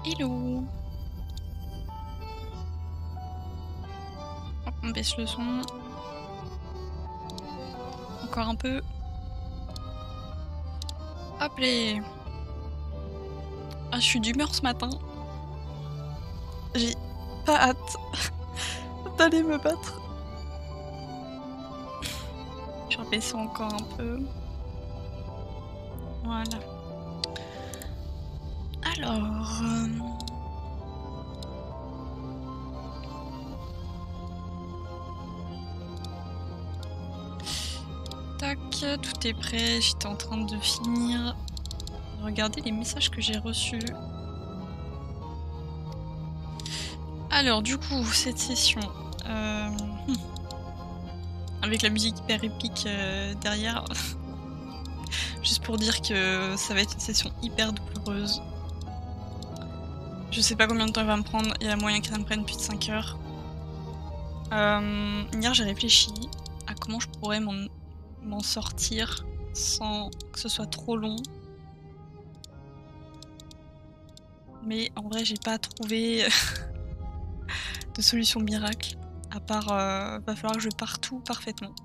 Hello. Hop, on baisse le son. Encore un peu. Hop les. Ah, je suis d'humeur ce matin. J'ai pas hâte d'aller me battre. Je vais baisser encore un peu. Voilà. Alors... Tac, tout est prêt. J'étais en train de finir. Regardez les messages que j'ai reçus. Alors du coup, cette session... avec la musique hyper épique derrière. Juste pour dire que ça va être une session hyper douloureuse. Je sais pas combien de temps elle va me prendre, il y a moyen que ça me prenne plus de 5 heures. Hier j'ai réfléchi à comment je pourrais m'en sortir sans que ce soit trop long. Mais en vrai j'ai pas trouvé de solution miracle. À part va falloir que je pare tout parfaitement.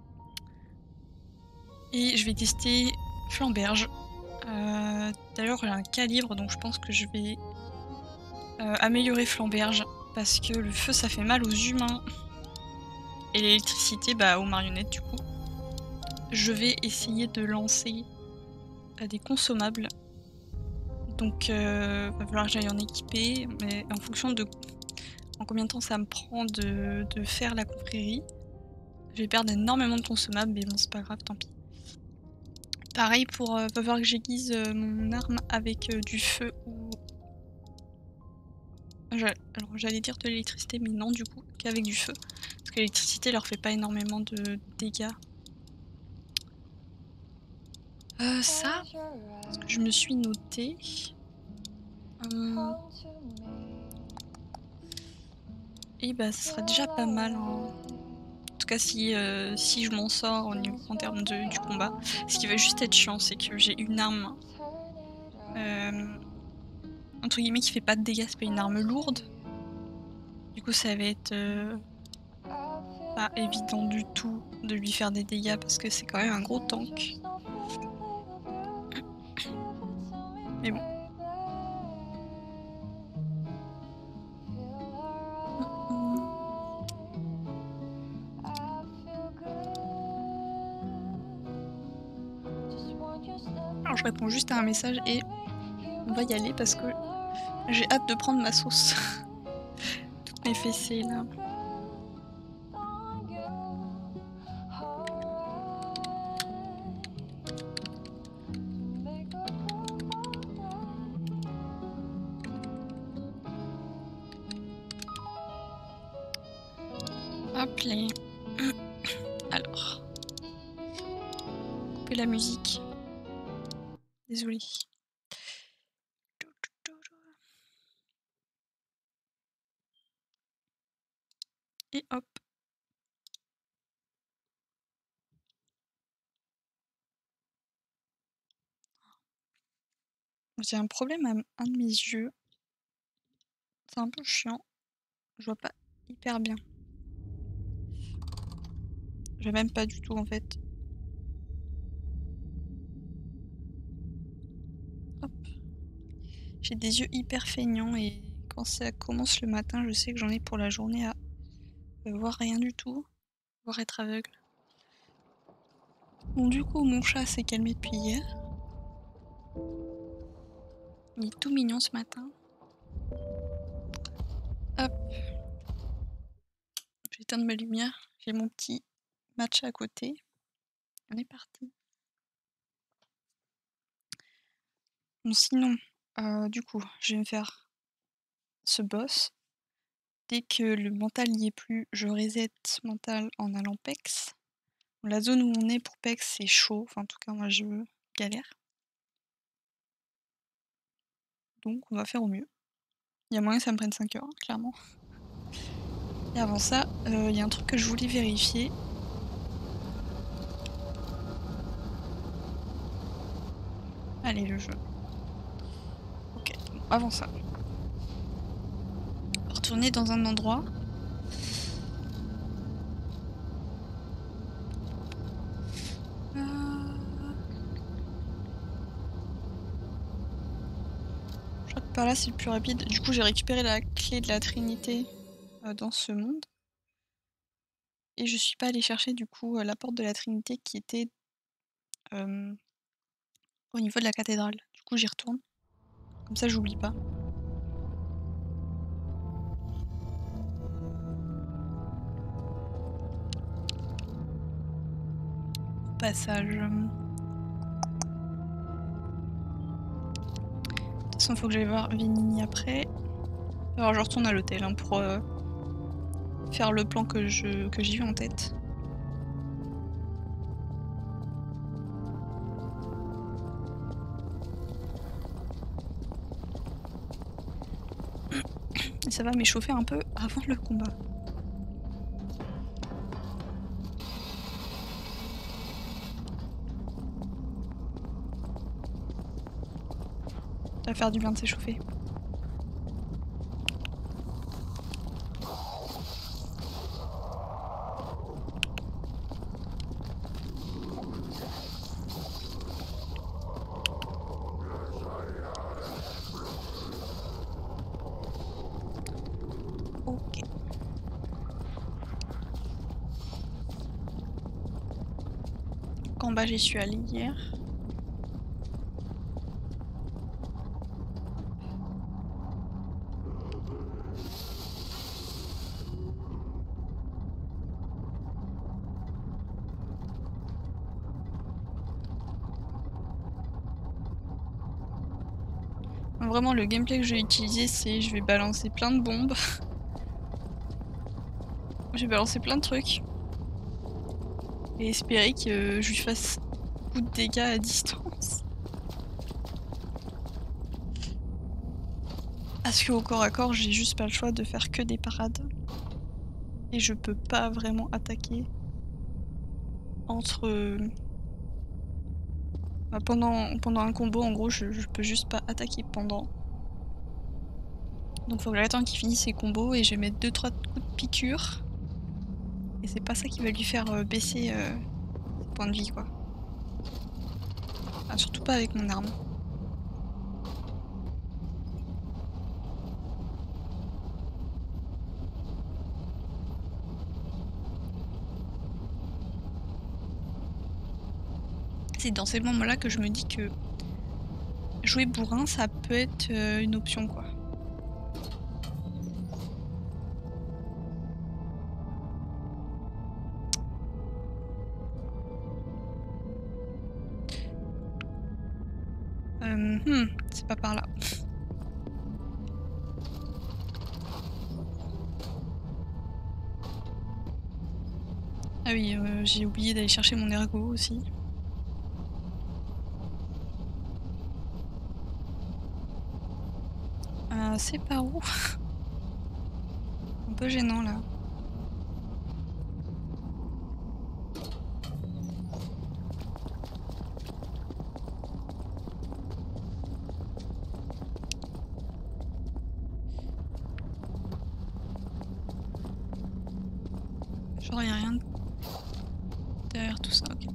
Et je vais tester Flamberge. D'ailleurs elle a un calibre donc je pense que je vais améliorer Flamberge. Parce que le feu ça fait mal aux humains. Et l'électricité bah aux marionnettes du coup. Je vais essayer de lancer des consommables. Donc va falloir que j'aille en équiper. Mais en fonction de en combien de temps ça me prend de faire la confrérie. Je vais perdre énormément de consommables mais bon c'est pas grave, tant pis. Pareil pour va falloir que j'aiguise mon arme avec du feu ou... Alors j'allais dire de l'électricité mais non du coup qu'avec du feu. Parce que l'électricité leur fait pas énormément de dégâts. Ça, ce que je me suis noté. Et bah ça sera déjà pas mal. Hein. En tout cas si je m'en sors en termes du combat. Ce qui va juste être chiant c'est que j'ai une arme entre guillemets qui fait pas de dégâts, c'est pas une arme lourde. Du coup ça va être pas évident du tout de lui faire des dégâts parce que c'est quand même un gros tank. Mais bon. Alors je réponds juste à un message et on va y aller parce que j'ai hâte de prendre ma sauce. Toutes mes fessées là. Hop les... Alors... Couper la musique. Désolée. Et hop. J'ai un problème à un de mes yeux. C'est un peu chiant. Je vois pas hyper bien. Je vois même pas du tout en fait. Hop. J'ai des yeux hyper feignants et quand ça commence le matin, je sais que j'en ai pour la journée à voir rien du tout, voire être aveugle. Bon du coup mon chat s'est calmé depuis hier. Il est tout mignon ce matin. Hop. Je vais éteindre ma lumière. J'ai mon petit matcha à côté. On est parti. Bon sinon, du coup, je vais me faire ce boss. Dès que le mental n'y est plus, je reset mental en allant PEX. La zone où on est pour PEX c'est chaud, enfin en tout cas moi je galère. Donc on va faire au mieux. Il y a moyen que ça me prenne 5 heures, clairement. Et avant ça, il y a un truc que je voulais vérifier. Allez le jeu. Ok, bon, avant ça. retourner dans un endroit. Je crois que par là c'est le plus rapide. Du coup j'ai récupéré la clé de la Trinité dans ce monde. Et je suis pas allée chercher du coup la porte de la Trinité qui était au niveau de la cathédrale. Du coup j'y retourne. Comme ça j'oublie pas. Au passage. De toute façon faut que j'aille voir Vénini après. Alors je retourne à l'hôtel hein, pour faire le plan que j'ai eu en tête. Et ça va m'échauffer un peu avant le combat. Ça va faire du bien de s'échauffer. Ok. En bas j'y suis allée hier. Vraiment le gameplay que je vais utiliser c'est je vais balancer plein de bombes. Je vais balancer plein de trucs. Et espérer que je lui fasse beaucoup de dégâts à distance. Parce qu'au corps à corps j'ai juste pas le choix de faire que des parades. Et je peux pas vraiment attaquer entre... Bah, pendant un combo en gros je peux juste pas attaquer pendant. Donc faut que j'attende qu'il finisse ses combos et je vais mettre 2-3 coups de piqûre. Et c'est pas ça qui va lui faire baisser ses points de vie quoi. Enfin, surtout pas avec mon arme. C'est dans ces moments-là que je me dis que jouer bourrin ça peut être une option quoi. C'est pas par là. Ah oui, j'ai oublié d'aller chercher mon ergot aussi. C'est par où? Un peu gênant là. Genre y'a rien derrière tout ça, ok.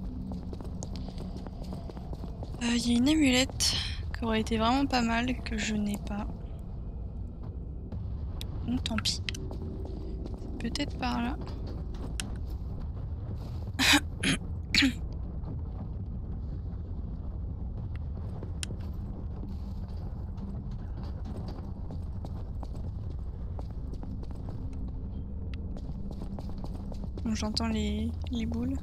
Y a une amulette qui aurait été vraiment pas mal, que je n'ai pas. Donc tant pis. Peut-être par là. Bon, j'entends les boules.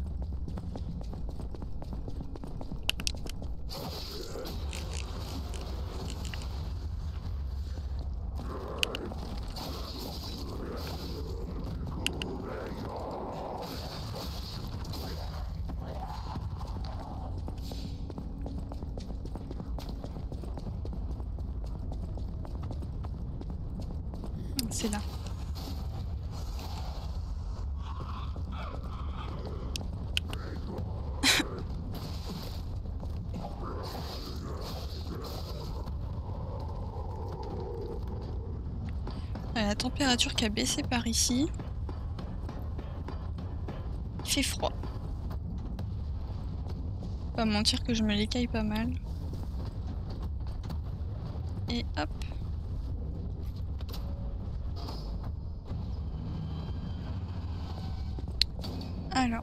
C'est là. la température qui a baissé par ici. Il fait froid. Pas mentir que je me l'écaille pas mal. Et hop. Alors.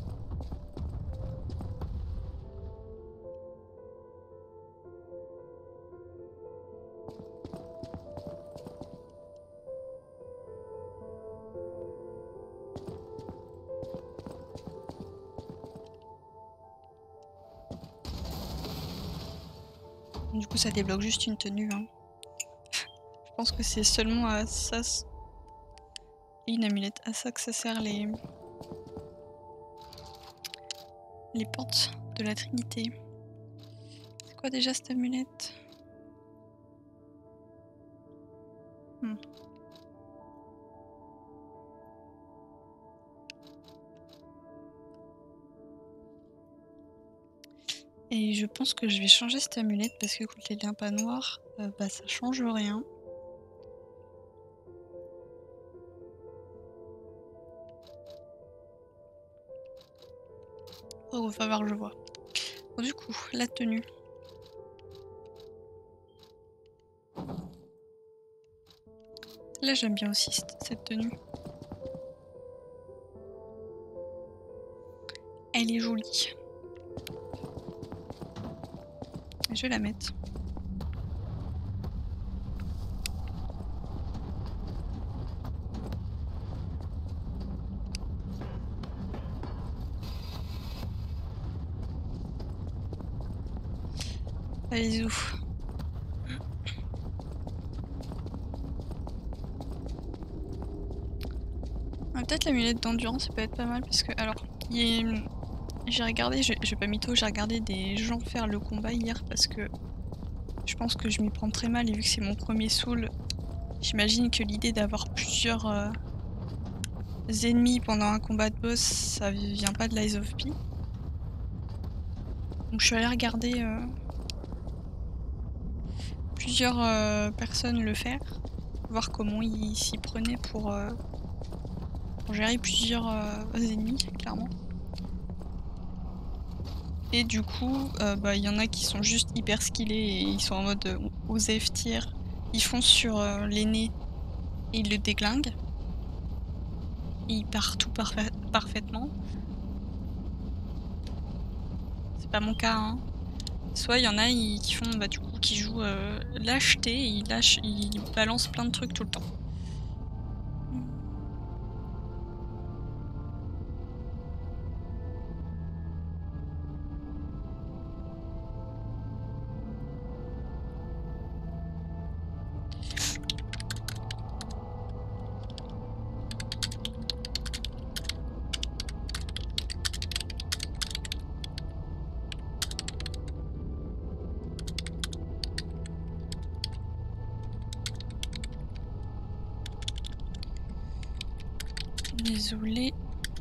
Du coup ça débloque juste une tenue. Hein. Je pense que c'est seulement à ça... Et une amulette, à ça que ça sert les portes de la Trinité. C'est quoi déjà cette amulette? Et je pense que je vais changer cette amulette parce que contre les liens pas noirs, bah ça change rien. Oh, va voir, je vois. Bon, du coup, la tenue. Là, j'aime bien aussi cette tenue. Elle est jolie. Je vais la mettre. Allez, ouf. Peut-être l'amulette d'endurance, ça peut être pas mal parce que, alors, j'ai regardé, je vais pas mytho, j'ai regardé des gens faire le combat hier parce que je pense que je m'y prends très mal et vu que c'est mon premier soul, j'imagine que l'idée d'avoir plusieurs ennemis pendant un combat de boss, ça vient pas de Lies of P. Donc je suis allée regarder plusieurs personnes le faire, voir comment ils s'y prenaient pour gérer plusieurs ennemis, clairement. Et du coup, bah, y en a qui sont juste hyper skillés et ils sont en mode aux F tier. Ils foncent sur l'aîné et ils le déglinguent. Et ils partent tout parfaitement. C'est pas mon cas, hein. Soit il y en a qui font, bah, du coup, qui jouent lâcheté et ils balancent plein de trucs tout le temps. Désolée.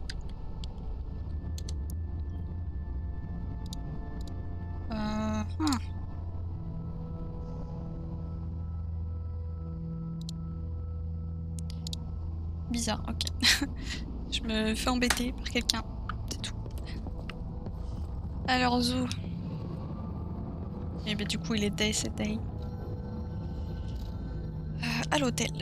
Bizarre, ok. Je me fais embêter par quelqu'un, c'est tout. Alors Zou. Et bah du coup il est day, c'est day. À l'hôtel.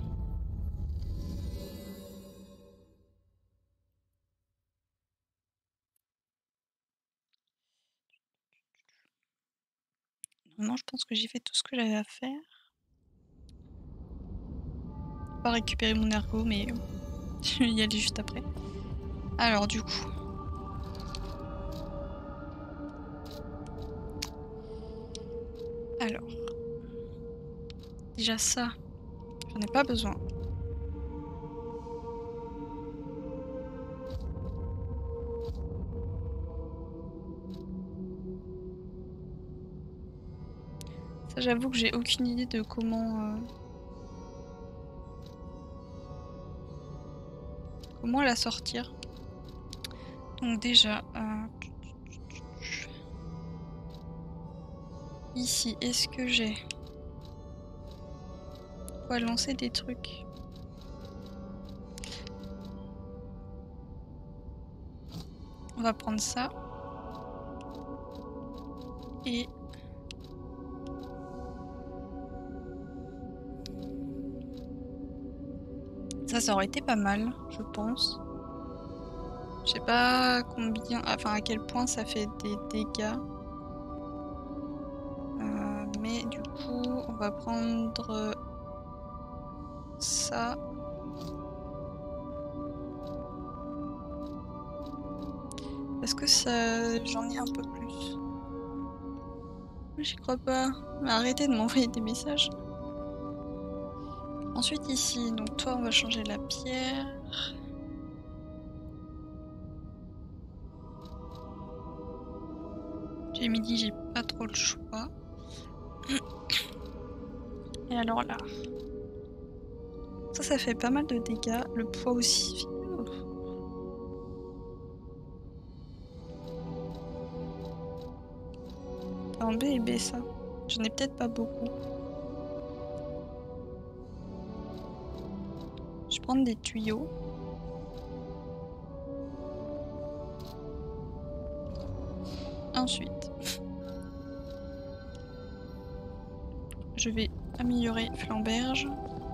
Non, je pense que j'ai fait tout ce que j'avais à faire. Pas récupérer mon ergot, mais je vais y aller juste après. Alors du coup. Alors. Déjà ça, j'en ai pas besoin. Ça j'avoue que j'ai aucune idée de comment la sortir. Donc déjà ici, est-ce que j'ai quoi lancer des trucs? On va prendre ça. Et... ça aurait été pas mal, je pense. Je sais pas combien... Enfin, à quel point ça fait des dégâts. Mais du coup, on va prendre... ça. Est-ce que ça... j'en ai un peu plus? J'y crois pas. Mais arrêtez de m'envoyer des messages. Ensuite ici, donc toi on va changer la pierre. J'ai midi, j'ai pas trop le choix. Et alors là. Ça fait pas mal de dégâts. Le poids aussi. En B et B ça. J'en ai peut-être pas beaucoup. Je vais prendre des tuyaux. Ensuite, je vais améliorer Flamberge.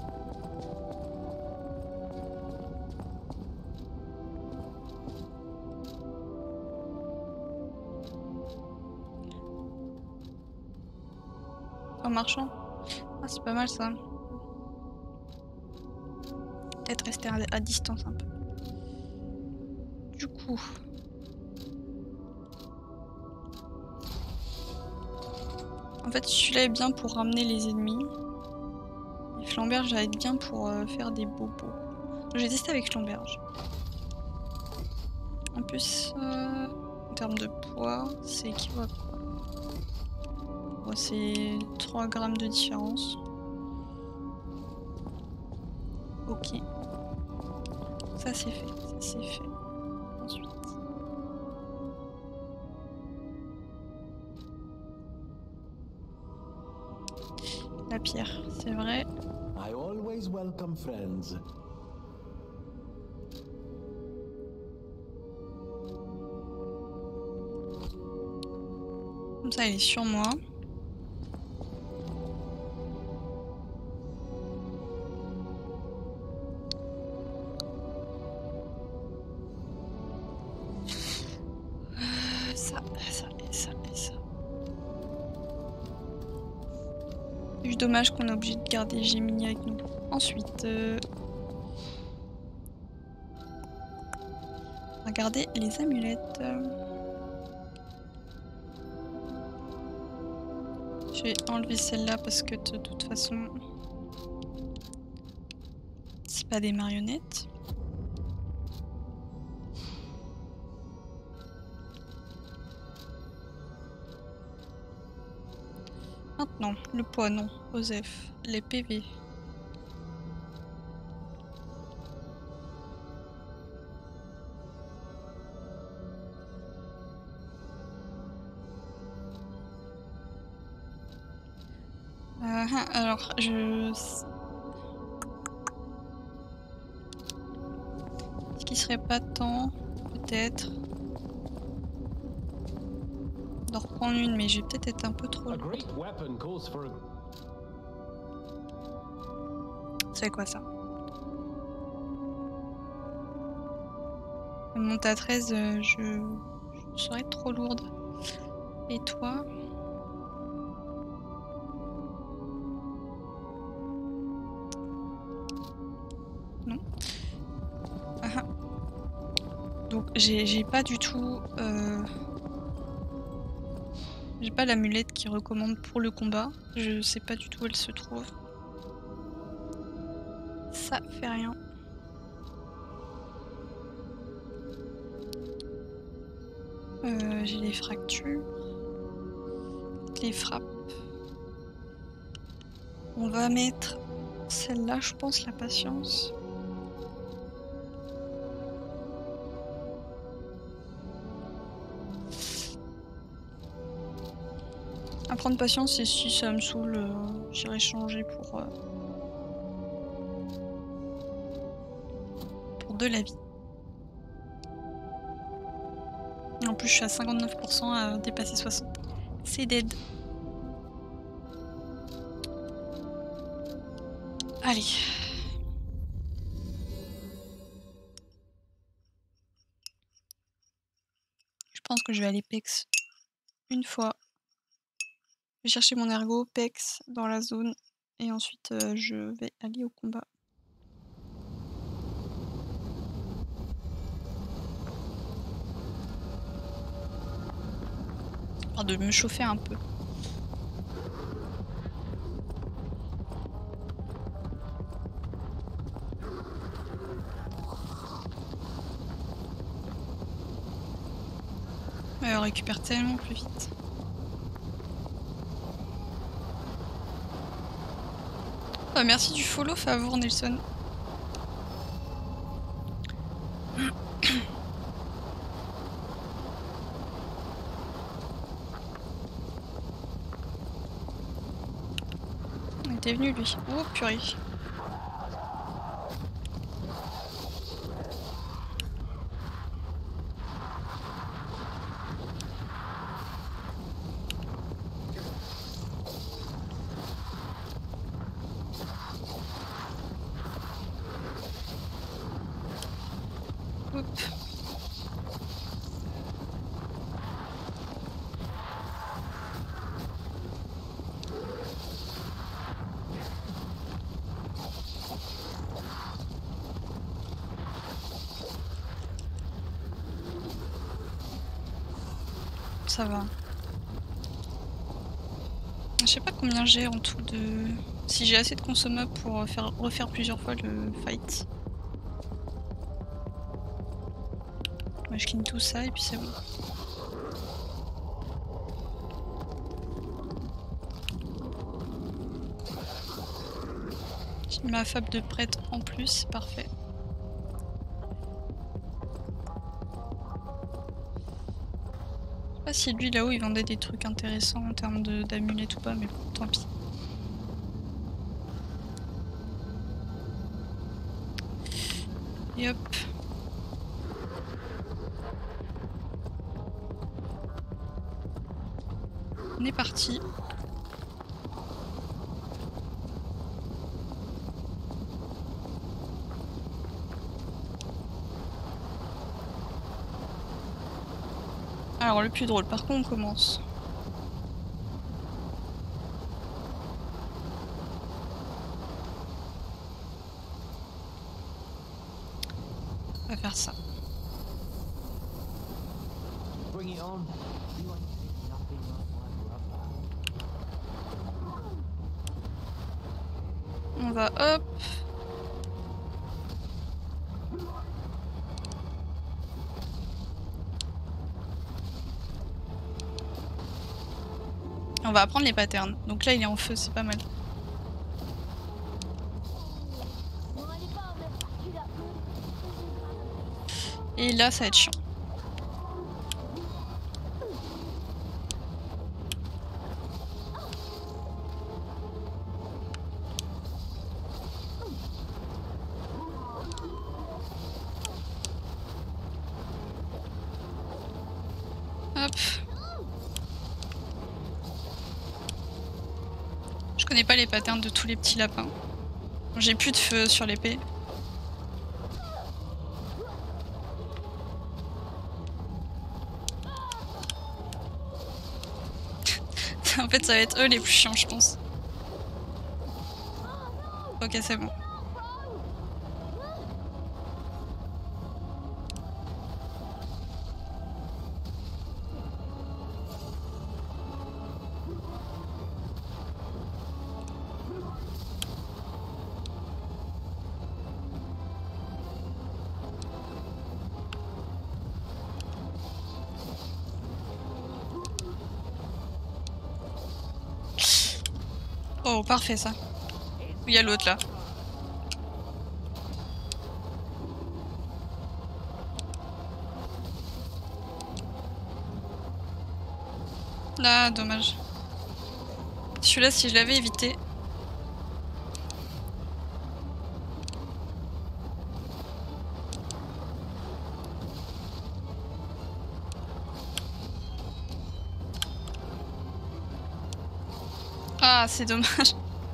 En marchant. Ah, c'est pas mal ça. Peut-être rester à distance un peu. Du coup... En fait, celui-là est bien pour ramener les ennemis. Et Flamberge va être bien pour faire des bobos. Je vais tester avec Flamberge. En plus, en termes de poids, c'est équivalent à quoi? Bon, c'est 3 grammes de différence. Ok. Ça c'est fait, ça c'est fait. Ensuite. La pierre, c'est vrai. I always welcome friends. Comme ça, elle est sur moi. Ça et ça et ça. C'est juste dommage qu'on est obligé de garder Gemini avec nous. Ensuite, on va garder les amulettes. Je vais enlever celle-là parce que de toute façon, c'est pas des marionnettes. Maintenant, le poids, non. Osef, les PV. Alors, est-ce qu'il serait pas temps, peut-être, d'en reprendre une, mais je vais peut-être être un peu trop lourde. C'est quoi ça? Elle monte à 13, je serais trop lourde. Et toi? Non. Donc j'ai pas du tout... j'ai pas l'amulette qui recommande pour le combat. Je sais pas du tout où elle se trouve. Ça fait rien. J'ai les fractures. Les frappes. On va mettre celle-là, je pense, la patience. À prendre patience et si ça me saoule, j'irai changer pour de la vie. En plus, je suis à 59% à dépasser 60. C'est dead. Allez. Je pense que je vais aller pex une fois. Je vais chercher mon ergo, pex dans la zone. Et ensuite, je vais aller au combat. Enfin, de me chauffer un peu. On récupère tellement plus vite. Oh, merci du follow, Favour Nelson. Il était venu lui. Oh purée. Hop. Ça va. Je sais pas combien j'ai en tout de... Si j'ai assez de consommables pour refaire plusieurs fois le fight. Moi je clean tout ça et puis c'est bon. J'ai ma fable de prêtre en plus, c'est parfait. Je sais pas si lui là-haut il vendait des trucs intéressants en termes d'amulettes ou pas, mais bon, tant pis. Et hop. On est parti. Alors le plus drôle, par contre on commence. On va faire ça. On va hop. On va apprendre les patterns. Donc là il est en feu, c'est pas mal. Et là ça va être chiant. Hop. Je connais pas les patterns de tous les petits lapins. J'ai plus de feu sur l'épée. En fait ça va être eux les plus chiants je pense. Ok c'est bon. Oh parfait ça. Il y a l'autre là. Là, dommage. Celui-là, si je l'avais évité. Ah, c'est dommage.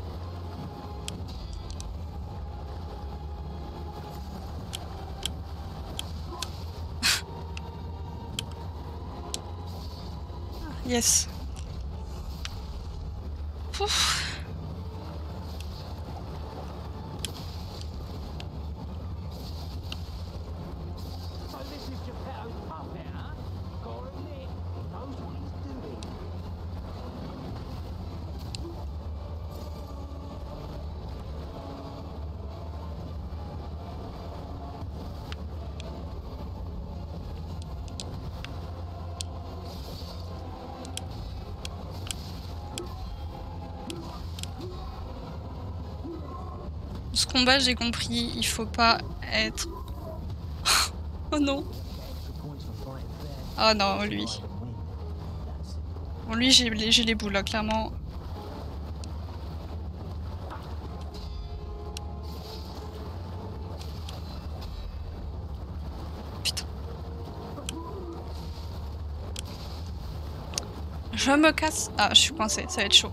Yes. Pouf. Ce combat, j'ai compris, il faut pas être... Oh non. Oh non, lui. Bon, lui, j'ai les boules, là, clairement. Putain. Je me casse. Ah, je suis coincée, ça va être chaud.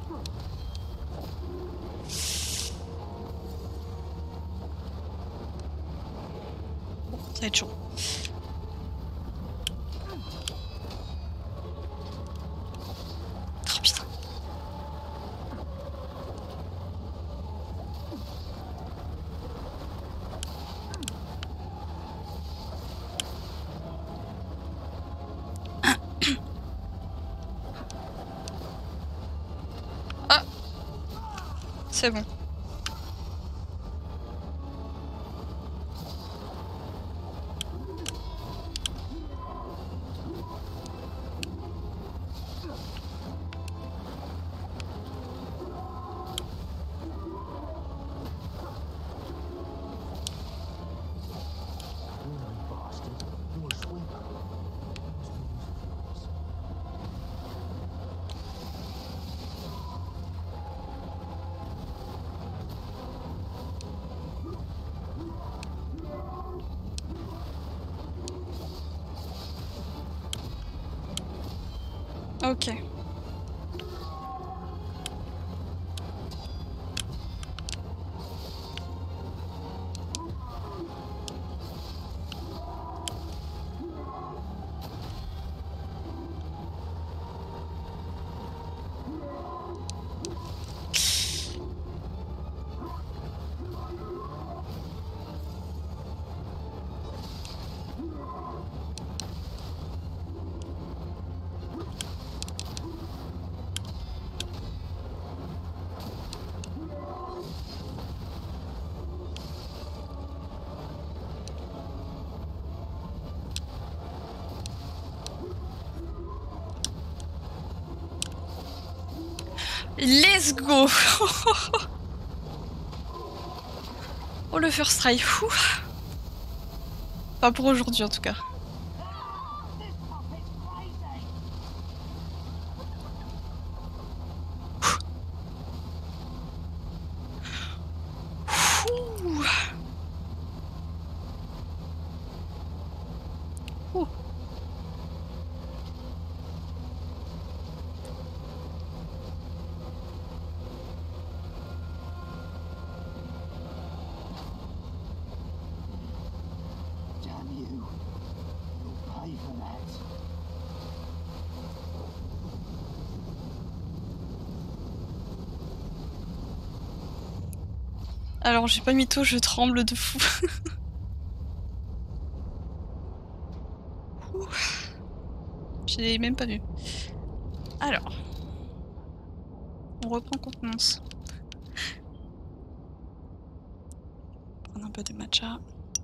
Ça va être chaud. Oh putain. Ah, c'est bon. Ok. Let's go. Oh, le first try. Ouh. Pas pour aujourd'hui en tout cas. Ouh. Ouh. Alors j'ai pas mytho, je tremble de fou. J'ai même pas vu. Alors. On reprend contenance. Prendre un peu de matcha.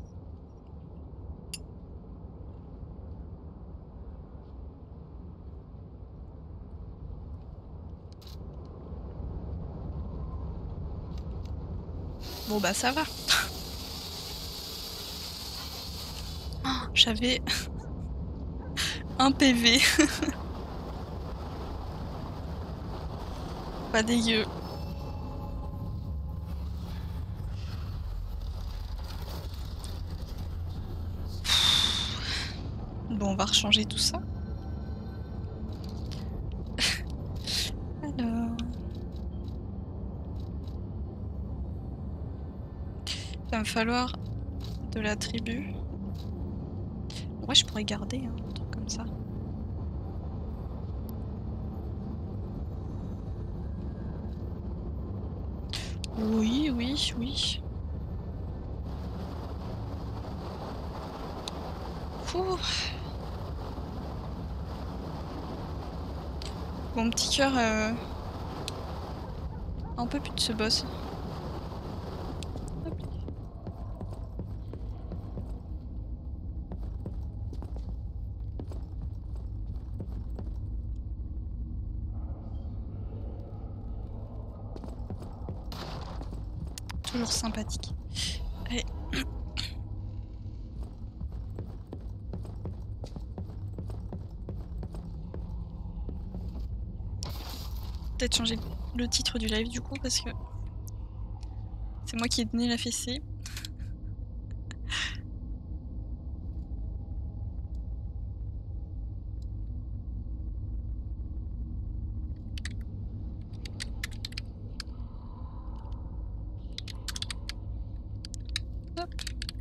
Bon bah ça va. Oh, j'avais un PV. Pas dégueu. Bon, on va rechanger tout ça. Alors... va me falloir de la tribu. Ouais, je pourrais garder hein, un truc comme ça. Oui, oui, oui. Ouh. Mon petit cœur un peu plus de ce boss. Hop. Toujours sympathique. Allez. Peut-être changer le titre du live du coup parce que c'est moi qui ai donné la fessée. Hop.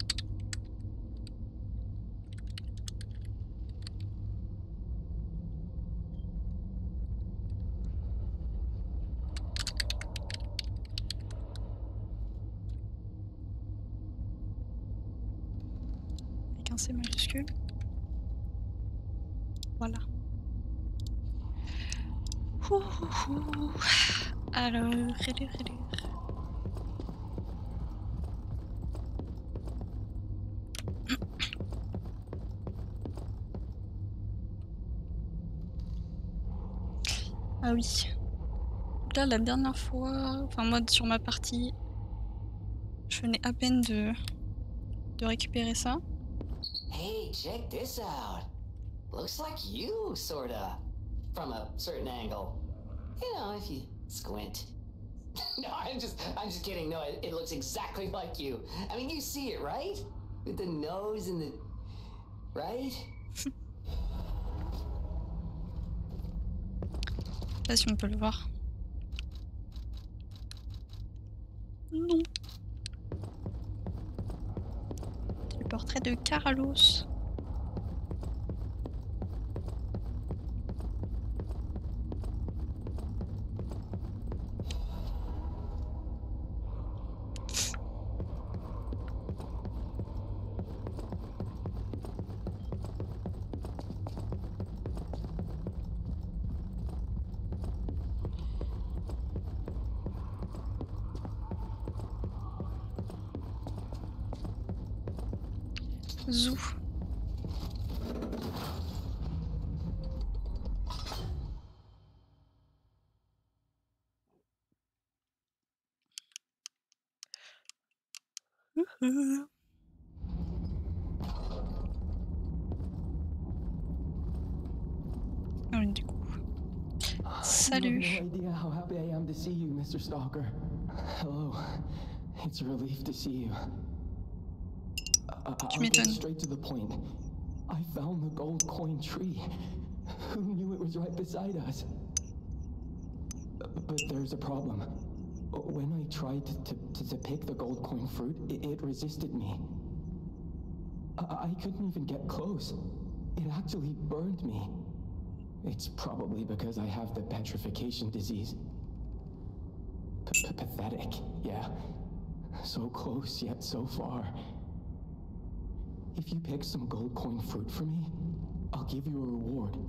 Avec un C majuscule. Voilà. Ouh, ouh, ouh. Alors, relire. Ah oui. Là, la dernière fois, enfin moi sur ma partie, je venais à peine de récupérer ça. Hey, check this out. Looks like you, sorta. From a certain angle. You know, if you squint. No, I'm just kidding. No, it looks exactly like you. I mean, you see it, right? With the nose and the... Right? Je sais pas si on peut le voir. Non. Le portrait de Carlos. Zou. Ah oui, du coup. Salut. You have no idea how happy I am to see you, Mr. Stalker. Hello. It's a relief to see you. Tu I'll get m'étonnes. straight to the point. I found the gold coin tree. Who knew it was right beside us? But there's a problem. When I tried to pick the gold coin fruit, it resisted me. I couldn't even get close. It actually burned me. It's probably because I have the petrification disease. Pathetic, yeah. So close, yet so far. If you pick some gold coin fruit for me, I'll give you a reward.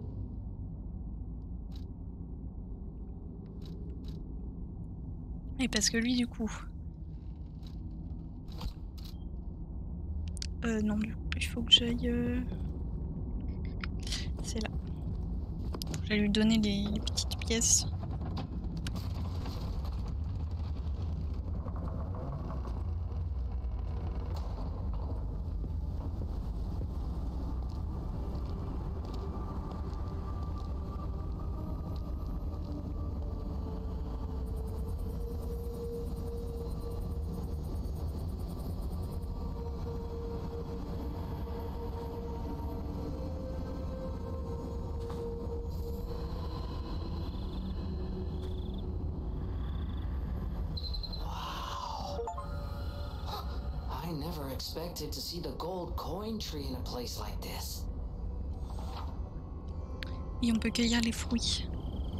Et parce que lui, du coup... non, du coup, il faut que j'aille... C'est là. Je vais lui donner les petites pièces. never expected to see the gold coin tree in a place like this. Et on peut cueillir les fruits.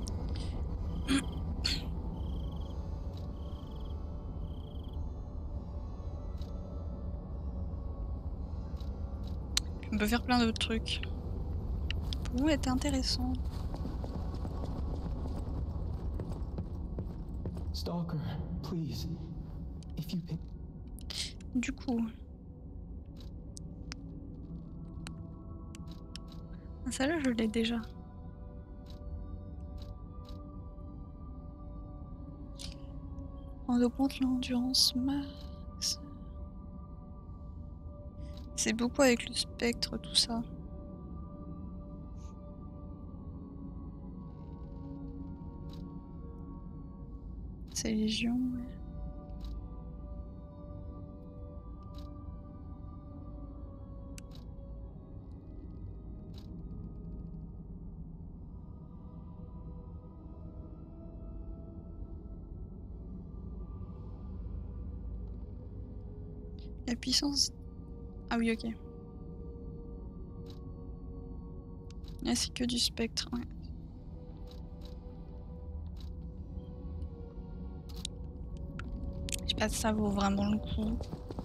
On peut faire plein d'autres trucs. Pour être intéressant. Stalker, please. If you pick. Du coup. Ah, celle-là, je l'ai déjà. On augmente l'endurance max. C'est beaucoup avec le spectre, tout ça. C'est Légion, ouais. La puissance... Ah oui, ok. Là, c'est que du spectre, ouais. Je sais pas si ça vaut vraiment le coup.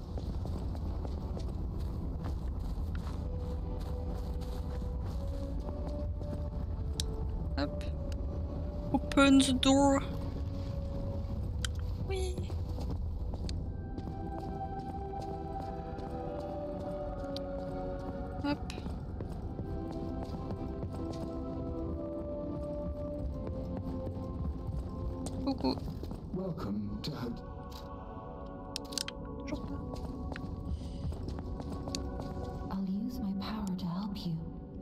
Hop. Open the door. Oui. Hop. Coucou. Welcome, Dad. Toujours pas. I'll use my power to help you.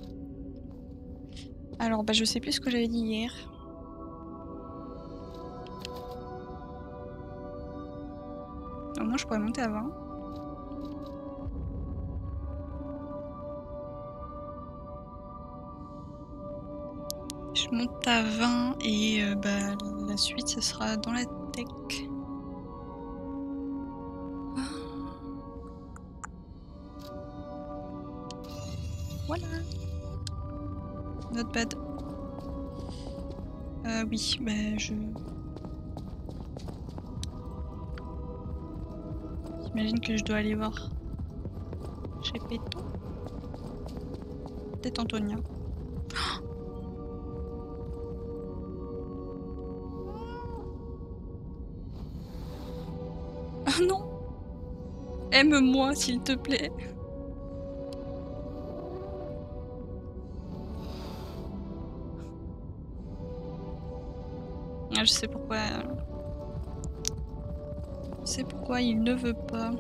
Alors, bah, je sais plus ce que j'avais dit hier. Au moins, je pourrais monter à 20. Je monte à 20 et bah, la suite, ce sera dans la tech. Voilà. Not bad. Oui, bah je... J'imagine que je dois aller voir chez Péto. Peut-être Antonia. Ah non! Aime-moi s'il te plaît. Ah, je sais pourquoi. Je sais pourquoi il ne veut pas.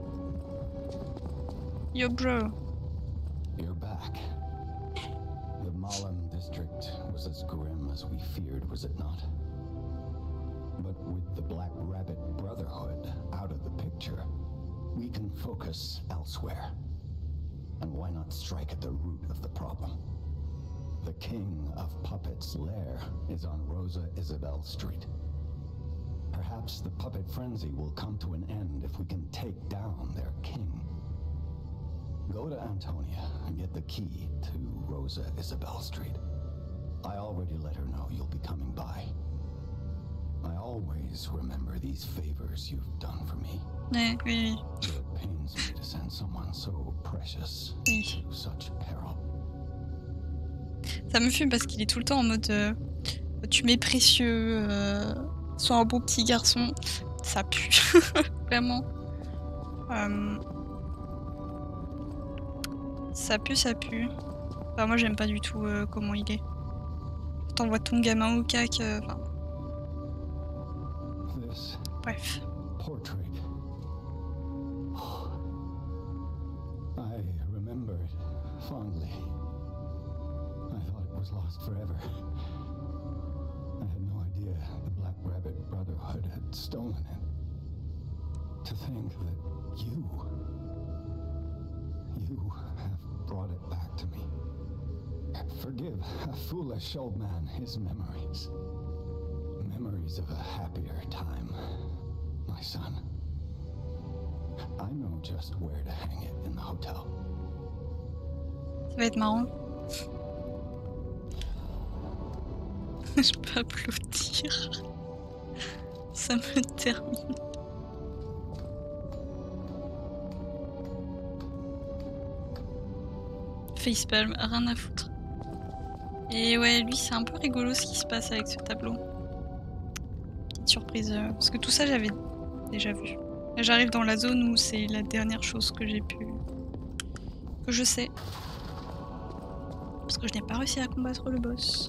Yo bro. You're back. The Malam district was as grim as we feared, was it not? But with the Black Rabbit Brotherhood out of the picture, we can focus elsewhere. And why not strike at the root of the problem? The King of Puppets' lair is on Rosa Isabel Street. Perhaps the puppet frenzy will come to an end if we can take down their king. Go to Antonia and get the key to Rosa Isabel Street. I already let her know you'll be coming by. I always remember these favors you've done for me. Oui, oui, It pains me to send someone so precious oui. to such peril. Ça me fume parce qu'il est tout le temps en mode tu m'es précieux, sois un beau petit garçon. Ça pue, vraiment. Ça pue, ça pue. Enfin, moi j'aime pas du tout comment il est. T'envoies ton gamin au cac. Enfin, This bref. portrait. I remember it fondly. I thought it was lost forever. I had no idea the Black Rabbit Brotherhood had stolen it. To think that you have brought it back to me. Forgive a foolish old man his memories. Memories of a happier time, my son. I know just where to hang it in the hotel. Ça va être marrant. Je peux applaudir. Ça me termine. Facepalm, rien à foutre. Et ouais, lui, c'est un peu rigolo ce qui se passe avec ce tableau. Petite surprise. Parce que tout ça, j'avais déjà vu. Là, j'arrive dans la zone où c'est la dernière chose que j'ai pu... que je sais. Parce que je n'ai pas réussi à combattre le boss.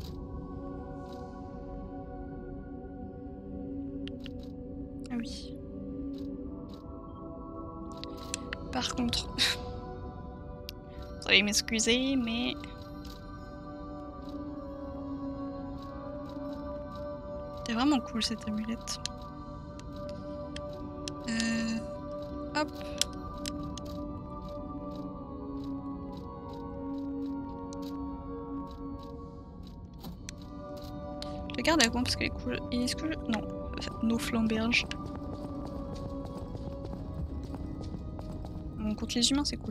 Ah oui. Par contre... Veuillez m'excuser, mais... C'est vraiment cool cette amulette. Hop. Je la garde avec moi parce qu'elle est cool. Et est-ce que je... Non. Nos flamberges. Bon, contre les humains, c'est cool.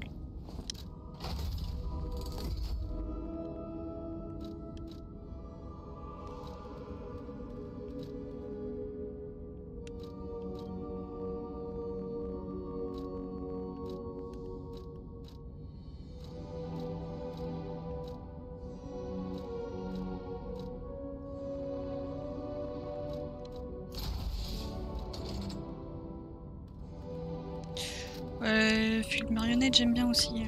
Film marionnette, j'aime bien aussi.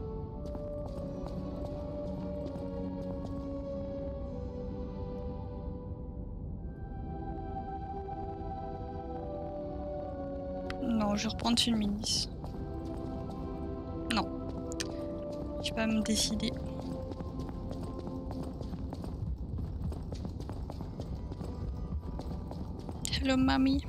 Non, je vais reprendre Fulminis. Non. Je vais pas me décider. Hello, mommy.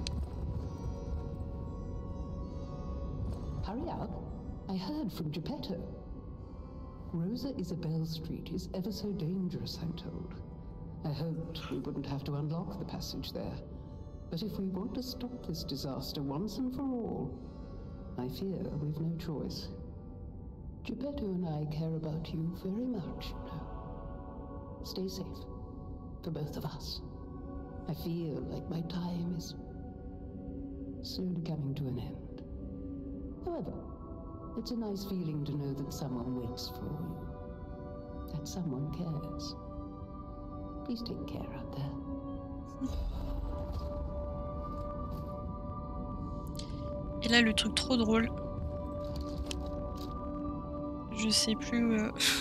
Hurry up. I heard from Geppetto. Rosa Isabelle Street is ever so dangerous, I'm told. I hoped we wouldn't have to unlock the passage there. But if we want to stop this disaster once and for all, I fear we've no choice. Geppetto and I care about you very much, you know. Stay safe. For both of us. I feel like my time is slowly coming to an end. However, it's a nice feeling to know that someone waits for you. That someone cares. Please take care out there. Et là, le truc trop drôle. Je sais plus...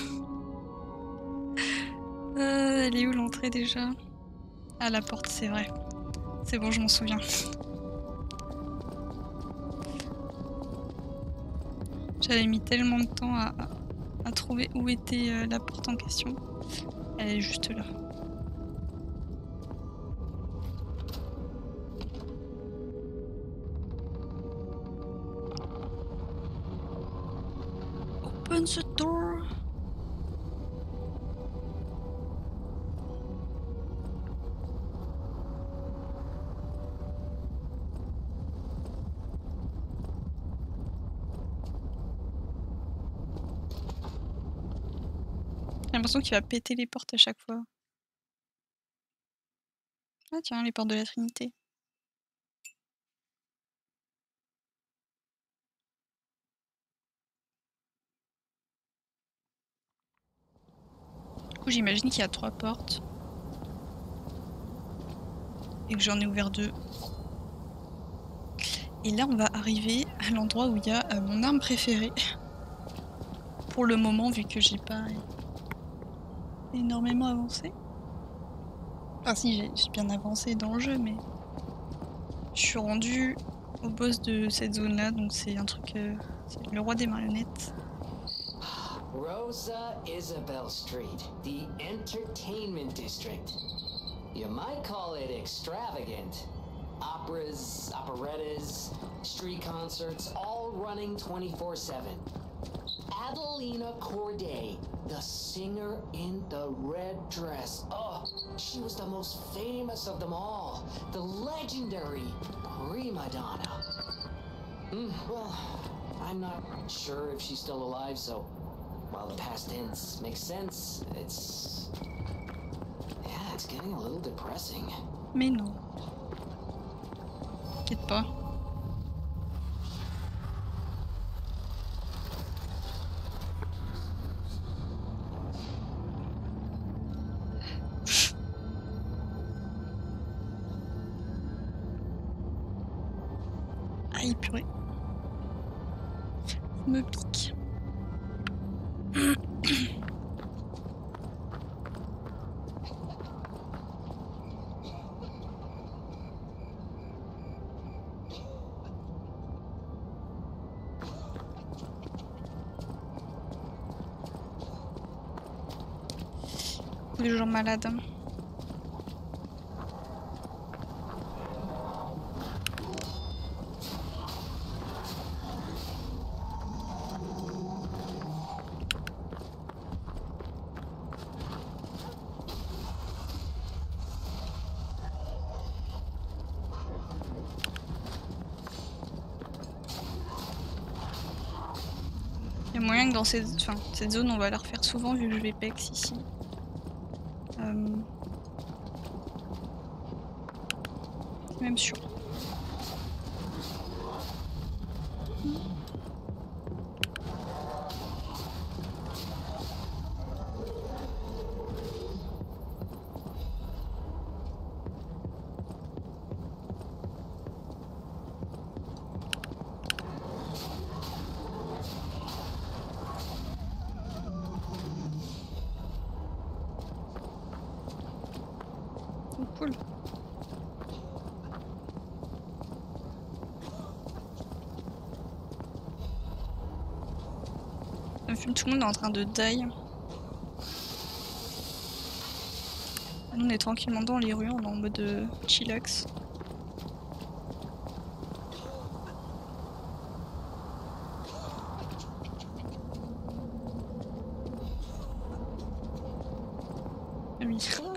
elle est où l'entrée déjà? Ah, la porte, c'est vrai. C'est bon, je m'en souviens. J'avais mis tellement de temps à trouver où était la porte en question. Elle est juste là. Open the door. J'ai l'impression qu'il va péter les portes à chaque fois. Ah tiens, les portes de la Trinité. Du coup, j'imagine qu'il y a 3 portes. Et que j'en ai ouvert 2. Et là, on va arriver à l'endroit où il y a mon arme préférée. Pour le moment, vu que j'ai pas énormément avancé. Enfin si, j'ai bien avancé dans le jeu, mais je suis rendue au boss de cette zone-là, donc c'est un truc... c'est le roi des marionnettes. Rosa Isabelle Street, the entertainment district. You might call it extravagant. Operas, operettas, street concerts, all running 24/7. Adelina Corday, the singer in the red dress. Oh, she was the most famous of them all. The legendary prima donna. Well, I'm not sure if she's still alive, so while the past tense makes sense, it's... Yeah, it's getting a little depressing. Mais non. T'inquiète pas. Aïe, purée. Ça me pique. Les gens malades. Il y a moyen que dans cette zone on va la refaire souvent vu que je vais pex ici. C'est même sûr. Oh, cool. Tout le monde est en train de die. Nous on est tranquillement dans les rues, on est en mode chillax. Oui.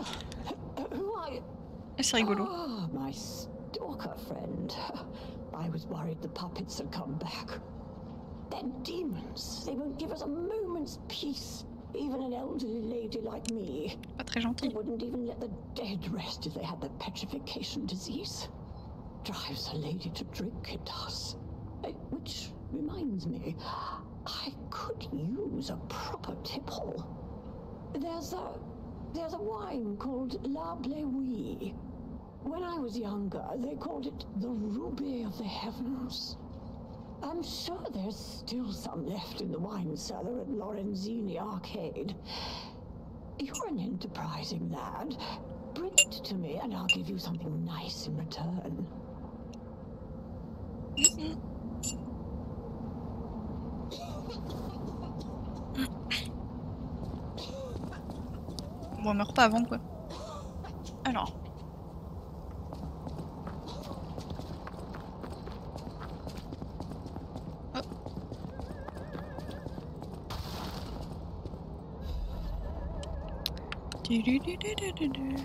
Et c'est rigolo. Ah, my stalker friend. I was worried the puppets had come back. They're demons. They won't give us a moment's peace. Even an elderly lady like me. Pas très They gentil. wouldn't even let the dead rest if they had the petrification disease. Drives a lady to drink, it does. Which reminds me, I could use a proper tipple. There's a wine called La Bleuie. When I was younger, they called it the Ruby of the Heavens. I'm sure there's still some left in the wine cellar at Lorenzini Arcade. You're an enterprising lad. Bring it to me and I'll give you something nice in return. Bon, on meurt pas avant quoi. Alors. Hop. Du.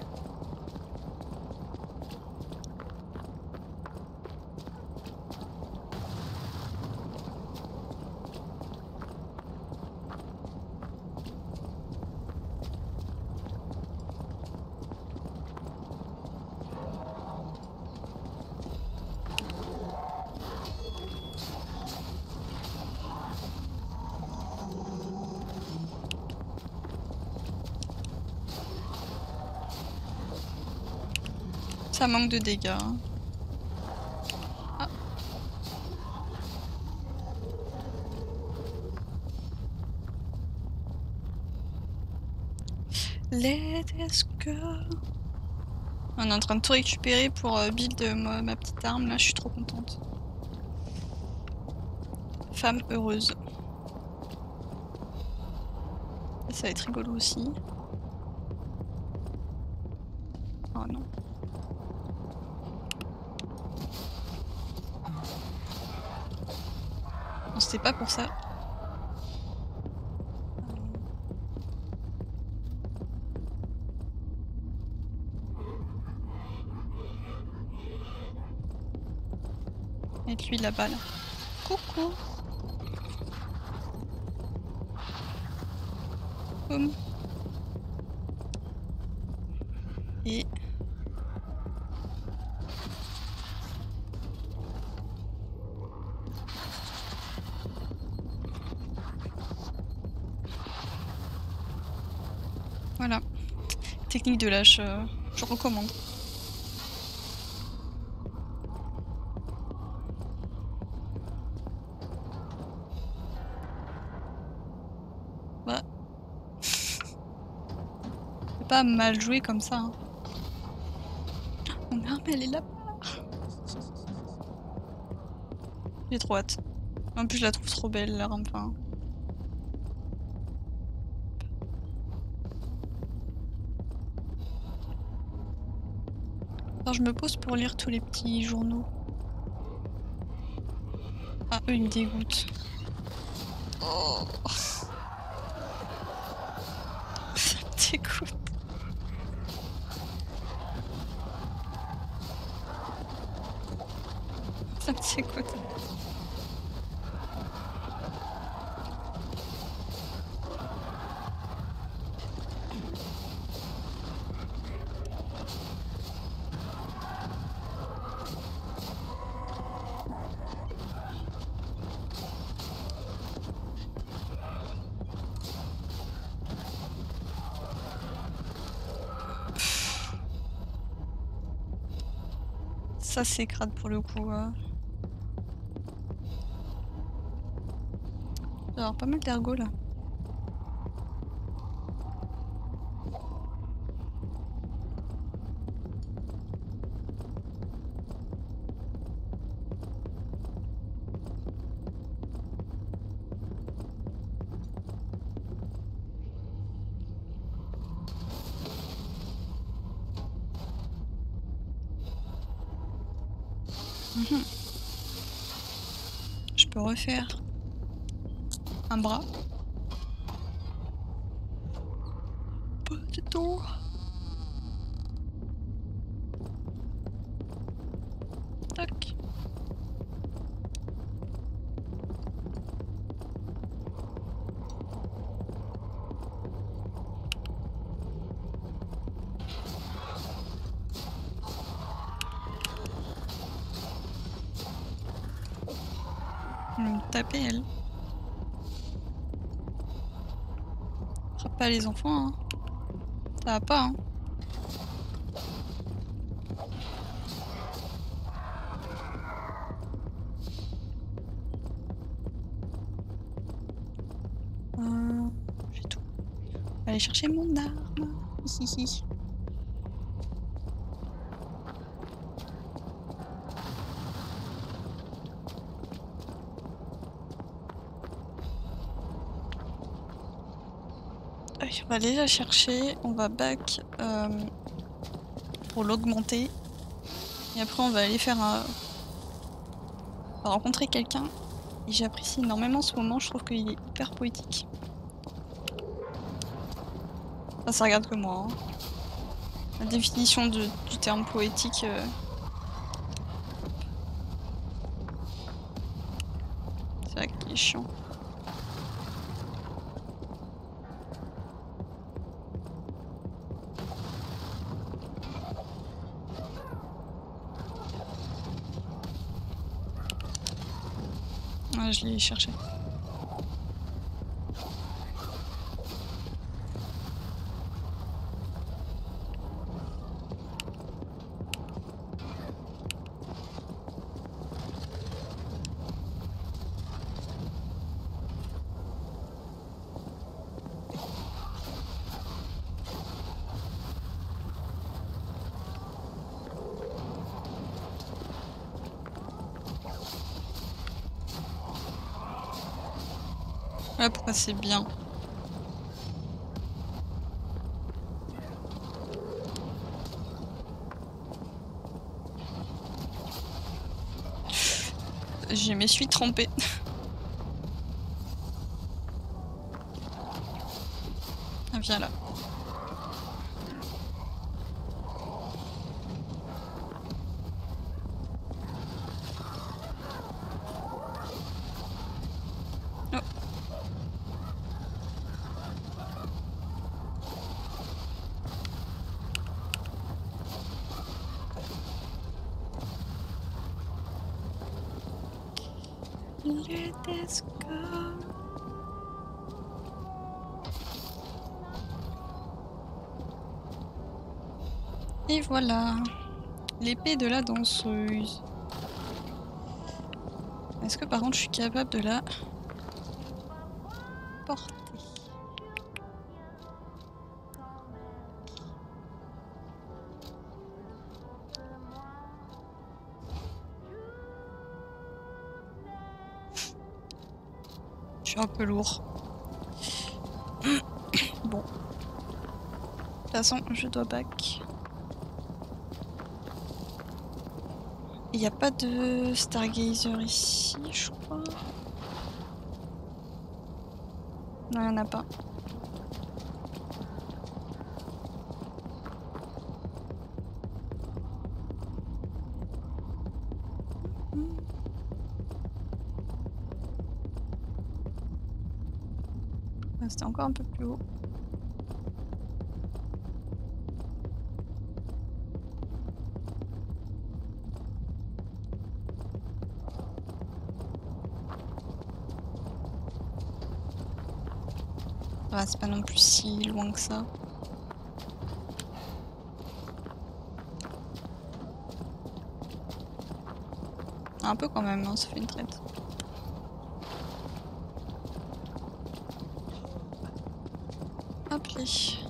Ça manque de dégâts. Ah. Let us go. On est en train de tout récupérer pour build ma petite arme. Là, je suis trop contente. Femme heureuse. Ça va être rigolo aussi. Oh non. Non, c'était pas pour ça. Mettre lui là-bas là. Coucou. Boum. Et... voilà. Technique de lâche, je recommande. Bah... c'est pas mal joué comme ça. Hein. Mon arme elle est là-bas. J'ai trop hâte. En plus je la trouve trop belle l'arme. Enfin... alors je me pose pour lire tous les petits journaux. Ah eux ils me dégoûtent. Oh. Ça me dégoûte. Ça me dégoûte. Ça c'est crade pour le coup. Alors pas mal d'ergots là. Je peux refaire un bras. Pas du tout. Tac. Elle va me taper elle. Frappe pas les enfants hein. Ça va pas hein. J'ai tout. Aller chercher mon arme. Hihihi. On va aller la chercher, on va back pour l'augmenter. Et après on va aller faire un... on va rencontrer quelqu'un. Et j'apprécie énormément ce moment, je trouve qu'il est hyper poétique. Enfin, ça regarde que moi. Hein. La définition du terme poétique... c'est vrai qu'il est chiant. Ah, je l'ai cherché. Voilà pourquoi c'est bien. Je m'essuie trempée. Ah, viens là. Let us go. Et voilà, l'épée de la danseuse. Est-ce que par contre je suis capable de la porter? Je suis un peu lourd. Bon. De toute façon, je dois back. Il n'y a pas de Stargazer ici, je crois. Non, il n'y en a pas. C'était encore un peu plus haut. Ah, c'est pas non plus si loin que ça. Un peu quand même, hein, ça fait une traite. Hop là.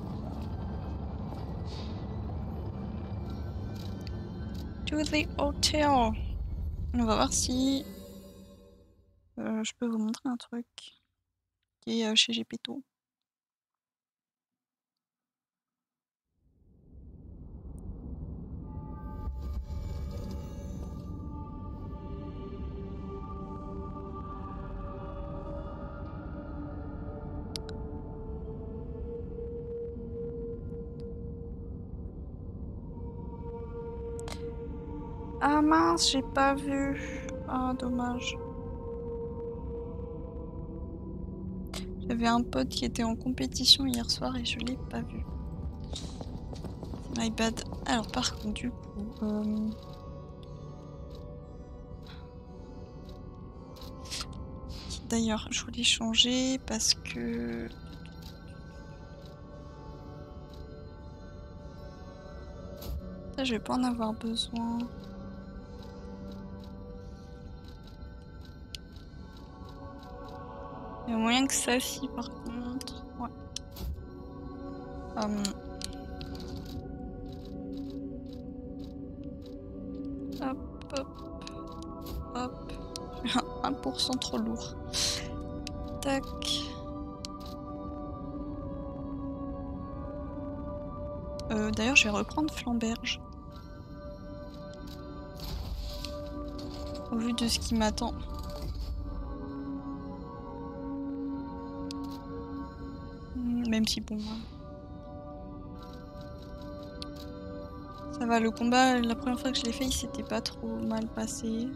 To the hotel. On va voir si je peux vous montrer un truc qui est chez Gepetto. Ah mince, j'ai pas vu. Ah, dommage. J'avais un pote qui était en compétition hier soir et je l'ai pas vu. My bad. Alors par contre, du coup... D'ailleurs, je voulais changer parce que... Ça, je vais pas en avoir besoin. Il y a moyen que ça, si, par contre. Ouais. Hop, hop, hop. 1% trop lourd. Tac. D'ailleurs, je vais reprendre Flamberge. Au vu de ce qui m'attend. Même si bon... Ça va, le combat, la première fois que je l'ai fait, il s'était pas trop mal passé.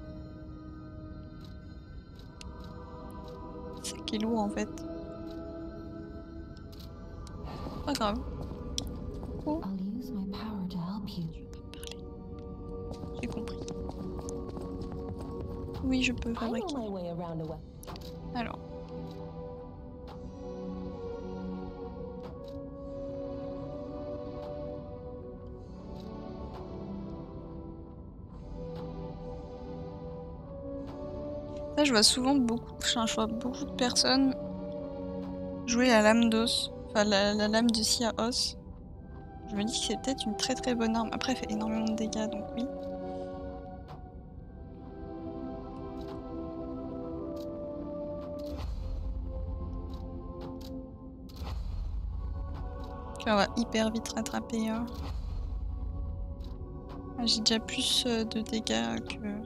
C'est qui est lourd en fait. Pas grave. Oh. I'll use my power to help you. J'ai compris. Oui, je peux fabriquer. Alors. Là, je vois souvent beaucoup, je vois beaucoup de personnes jouer la lame d'os, enfin la lame de scie à os. Je me dis que c'est peut-être une très très bonne arme. Après, elle fait énormément de dégâts, donc oui. On va hyper vite rattraper. J'ai déjà plus de dégâts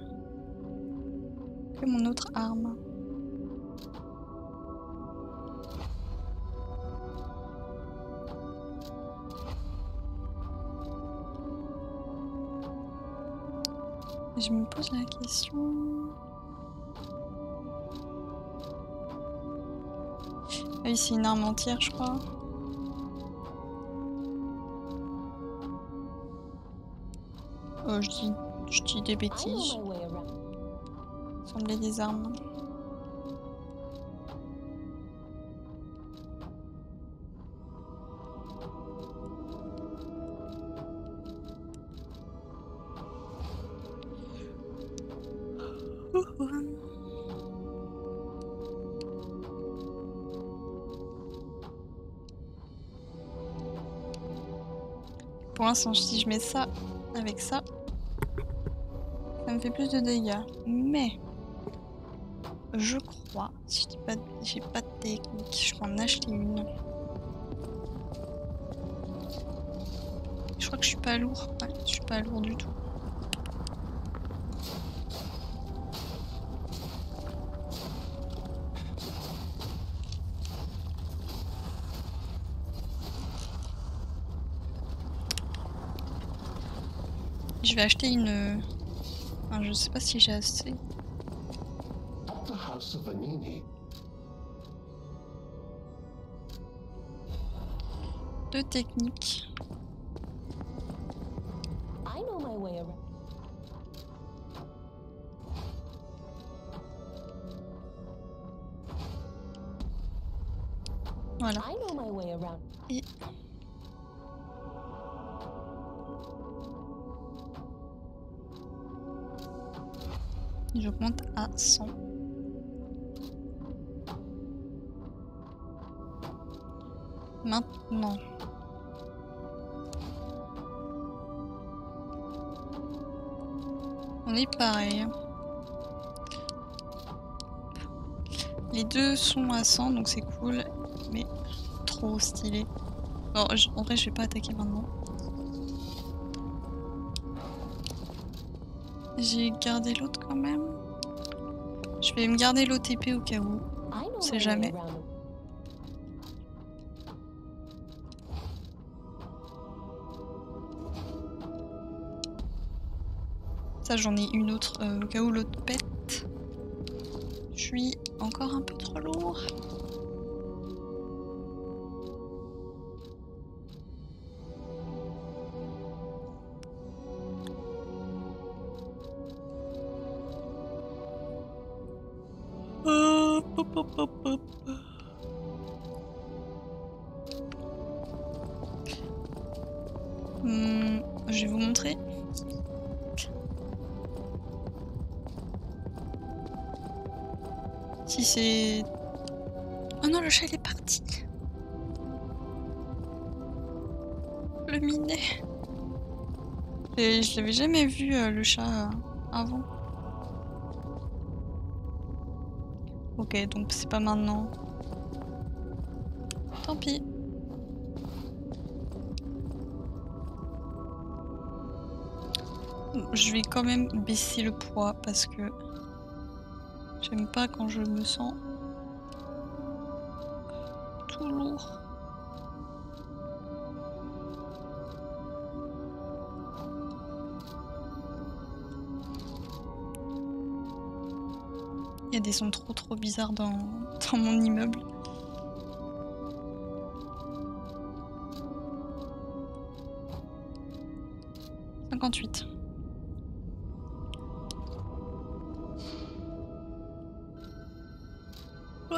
que mon autre arme. Et je me pose la question... Ah oui, c'est une arme entière, je crois. Oh, je dis des bêtises. Assembler des armes. Pour l'instant, si je mets ça avec ça, ça me fait plus de dégâts. Mais je crois, si j'ai pas de technique, je peux en acheter une. Je crois que je suis pas lourd. Ouais, je suis pas lourd du tout. Je vais acheter une... Enfin, je sais pas si j'ai assez. At the House of Vanini, 2 techniques. I know my way around. Voilà. I know my way around. Et... j'augmente à 100. Maintenant. On est pareil. Les deux sont à 100 donc c'est cool, mais trop stylé. Bon, en vrai je vais pas attaquer maintenant. J'ai gardé l'autre quand même. Je vais me garder l'OTP au cas où. I know On sait my way jamais. around. Ça j'en ai une autre au cas où l'autre pète. Je suis encore un peu trop lourd. Hop, hop, hop, hop. Je vais vous montrer. Si c'est... Oh non, le chat il est parti. Le minet. Je l'avais jamais vu le chat avant. Ok, donc c'est pas maintenant. Tant pis. Je vais quand même baisser le poids parce que j'aime pas quand je me sens tout lourd. Il y a des sons trop bizarres dans mon immeuble. « 58. » Ouais.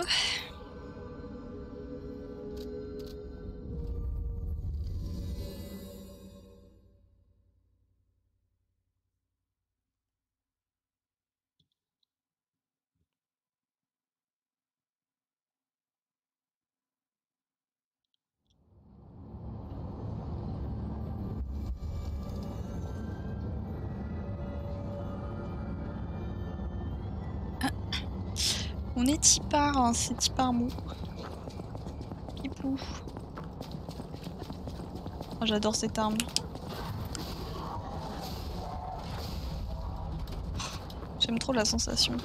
On est tipard, hein, c'est tipard mou. Kipou. Oh, j'adore cette arme. J'aime trop la sensation.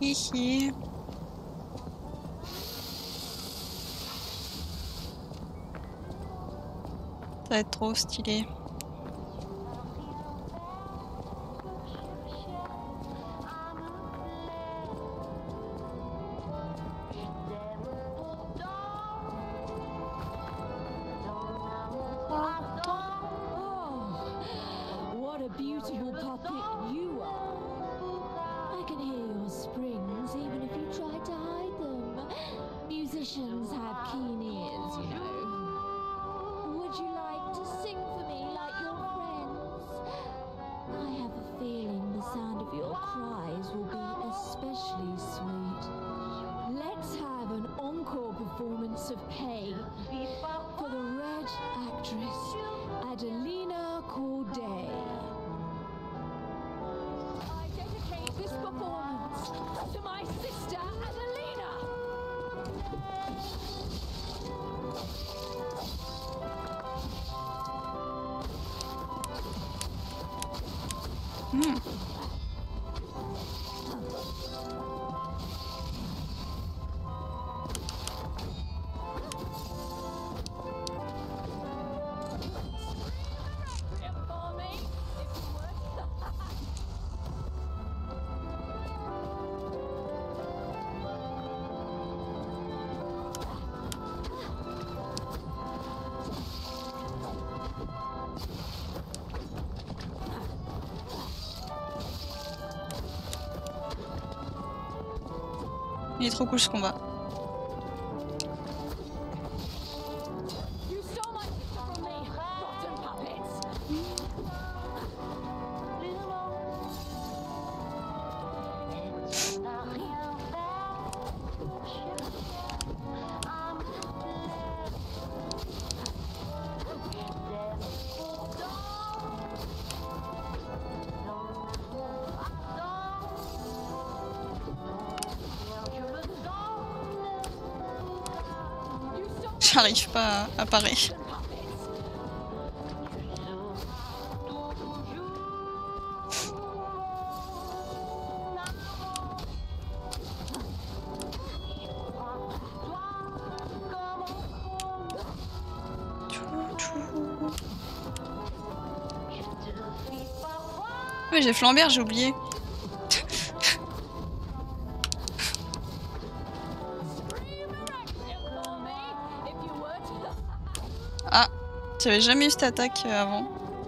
Hihi. Ça va être trop stylé. What a beautiful puppet you are. I can hear your springs even if you try to hide them. Musicians have keen ears, you know. Would you like to sing for me like your friends? I have a feeling the sound of your cries will be especially sweet. Let's have an encore performance of Pay for the Red actress, Adelina Corday. I dedicate this performance to my sister, Adelina! For me, if you would. Il est trop cool ce combat. You stole my sister from me, rotten puppets! J'arrive pas à parer. Oui, j'ai Flambert, j'ai oublié. Ah, j'avais jamais eu cette attaque avant.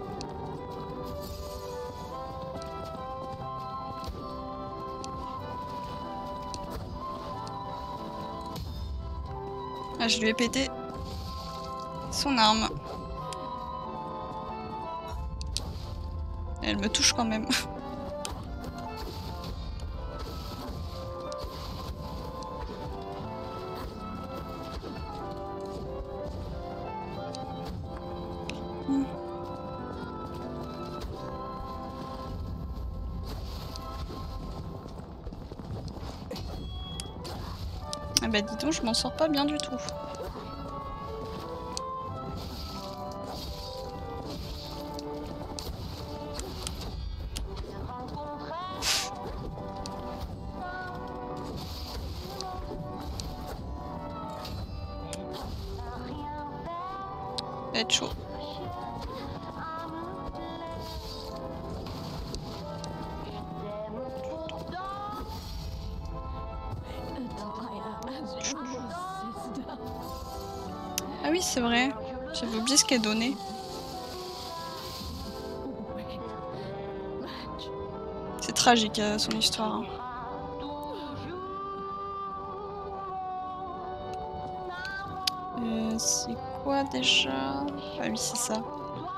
Ah, je lui ai pété son arme. Elle me touche quand même. Ah bah dis donc, je m'en sors pas bien du tout. Ça va être chaud. Ah oui, c'est vrai. J'avais oublié ce qu'elle donnait. C'est tragique son histoire. Hein. C'est quoi déjà? Ah oui, c'est ça.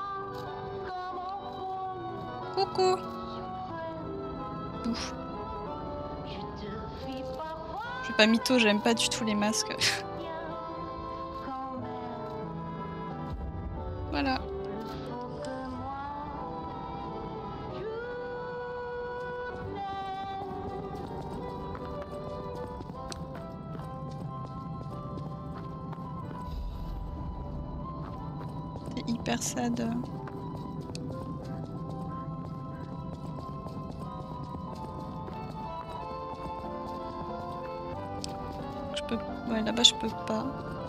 Coucou. Ouf. Je vais pas mytho, j'aime pas du tout les masques. Voilà. C'est hyper sad. Ouais, là-bas je peux pas.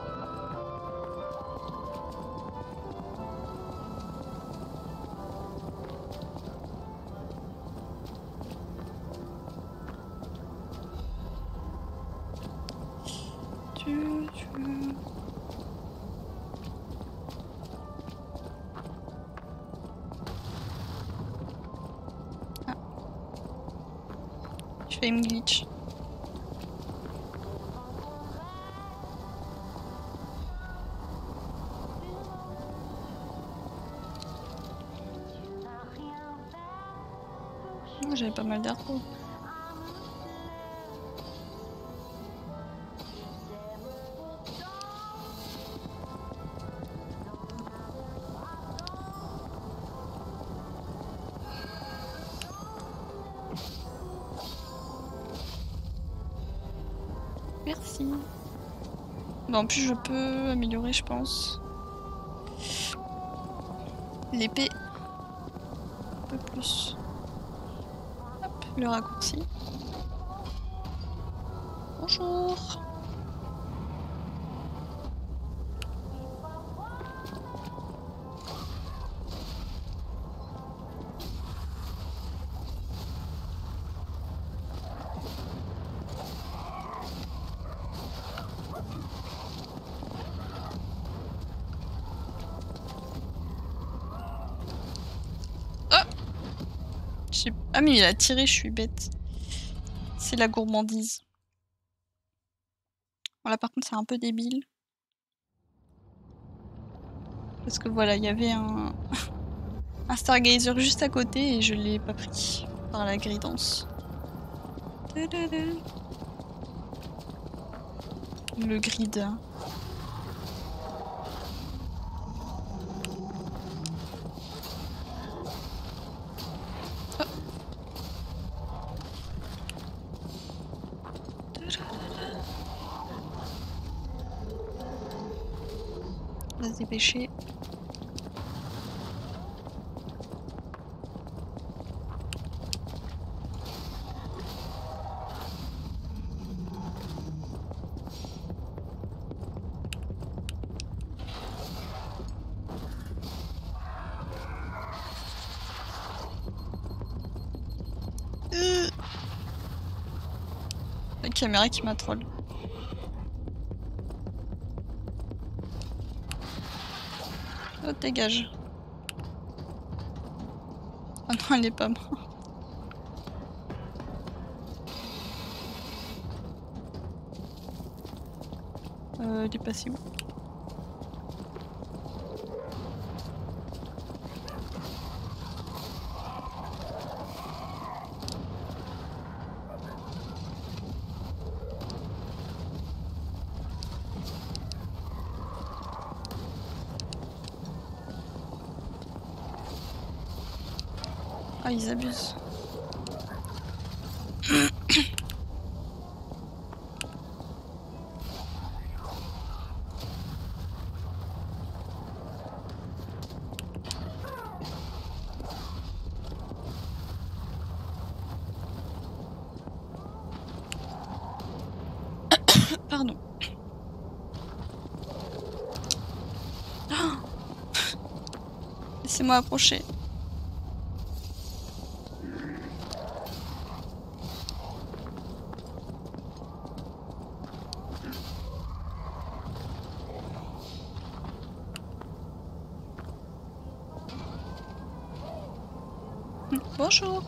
Ah. Je fais une glitch. Oh, j'avais pas mal d'infos. Merci. Bon, en plus je peux améliorer, je pense, l'épée un peu plus. Hop, le raccourci. Bonjour. Ah mais il a tiré, je suis bête. C'est la gourmandise. Bon, là par contre c'est un peu débile. Parce que voilà, il y avait un Stargazer juste à côté et je l'ai pas pris par la gridance. Le grid. On va se dépêcher. La caméra qui m'a troll. Oh, dégage. Ah non, elle est pas morte. Elle est passée où? Ah, ils abusent. Pardon. Oh, laissez-moi approcher. Bonjour.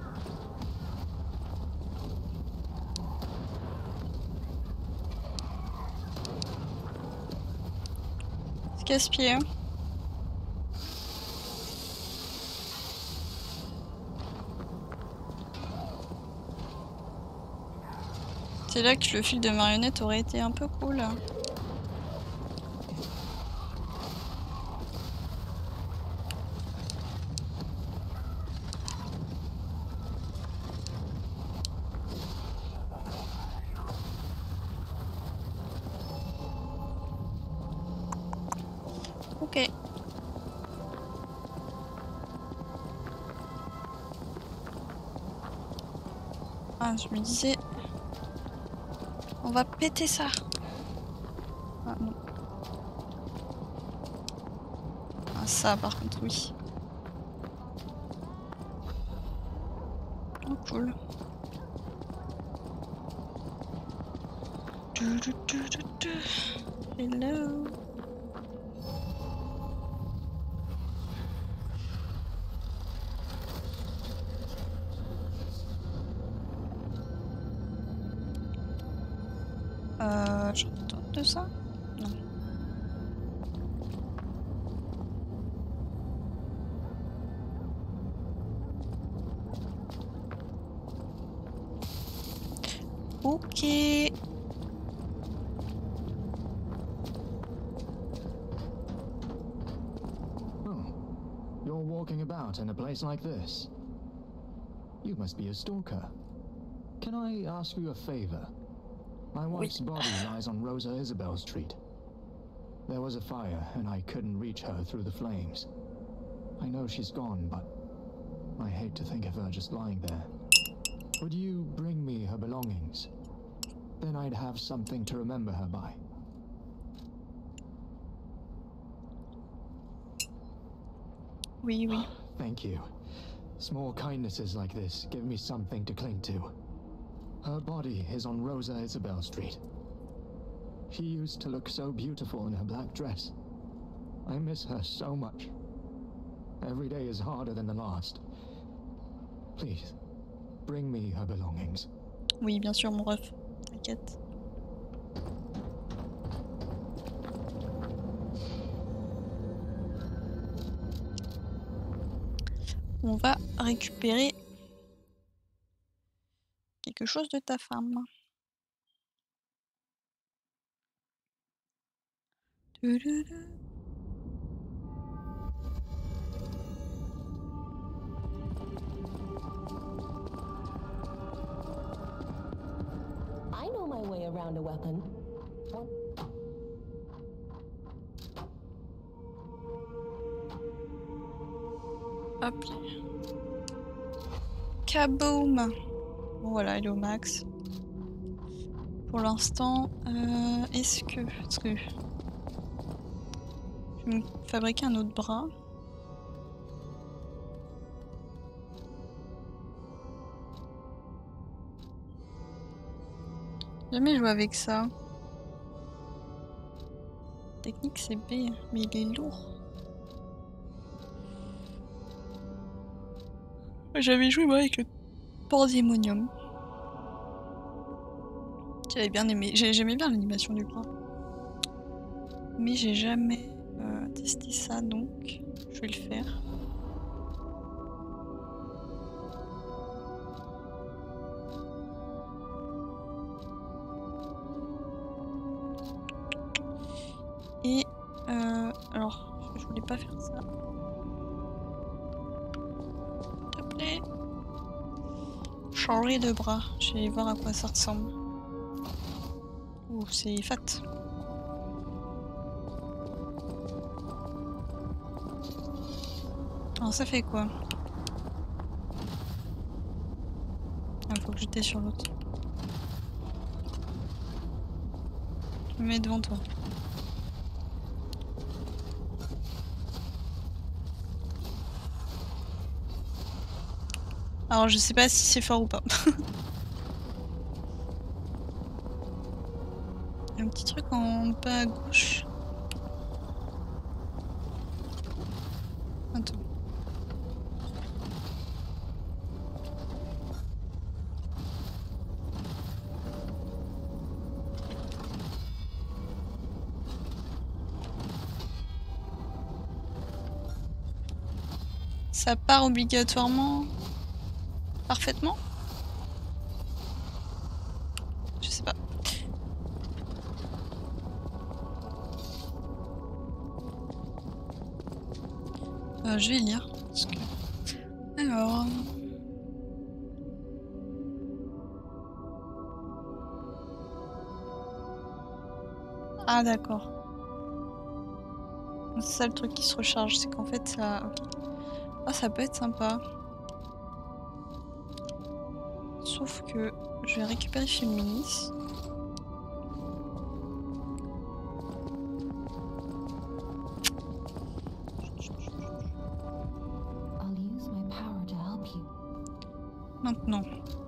C'est casse-pied, hein. C'est là que le fil de marionnette aurait été un peu cool. Ok. Ah, je me disais... On va péter ça. Ah, ça par contre, oui. Oh, cool. Hello. J'entends de ça? Non. Ok. Oh, you're walking about in a place like this. You must be a stalker. Can I ask you a favor? My wife's body lies on Rosa Isabel Street. There was a fire, and I couldn't reach her through the flames. I know she's gone, but I hate to think of her just lying there. Would you bring me her belongings? Then I'd have something to remember her by. Oui, oui. Thank you. Small kindnesses like this give me something to cling to. Her body is on Rosa Isabel Street. She used to look so beautiful in her black dress. I miss her so much. Every day is harder than the last. Please, bring me her belongings. Oui, bien sûr, mon ref. T'inquiète. On va récupérer quelque chose de ta femme. I know my way around a weapon. Hop. Kaboom. Bon, voilà, elle est au max. Pour l'instant, est-ce que je vais me fabriquer un autre bras? Jamais joué avec ça. Technique c'est B, mais il est lourd. J'avais joué moi avec le Pandemonium. J'avais bien aimé, j'aimais bien l'animation du bras. Mais j'ai jamais testé ça, donc je vais le faire. Et alors, je voulais pas faire ça. S'il te plaît. Changer de bras. Je vais voir à quoi ça ressemble. Ouh, c'est fat. Alors ça fait quoi? Ah, faut que j'étais sur l'autre. Je me mets devant toi. Alors je sais pas si c'est fort ou pas. Il y a un petit truc en bas à gauche. Attends. Ça part obligatoirement parfaitement? Je sais pas. Je vais lire. Parce que... Alors... Ah d'accord. C'est ça le truc qui se recharge, c'est qu'en fait ça... Okay. Ah ça peut être sympa. Sauf que je vais récupérer Féminis. maintenant.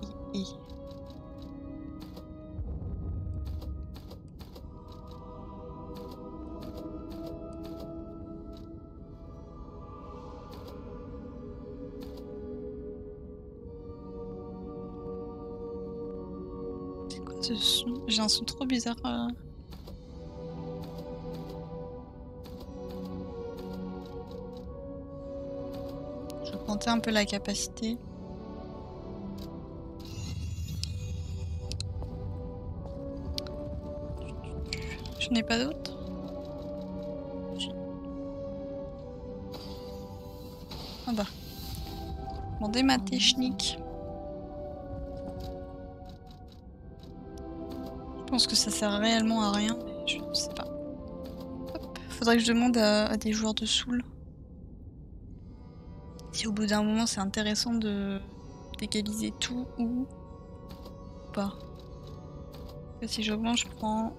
C'est quoi ce son? J'ai un son trop bizarre. Je vais augmenter un peu la capacité. Je n'ai pas d'autre. Ah bah. Demander ma technique. Je pense que ça sert réellement à rien, mais je ne sais pas. Hop. Faudrait que je demande à des joueurs de Soul si au bout d'un moment c'est intéressant de d'égaliser tout ou pas. Et si j'augmente, je prends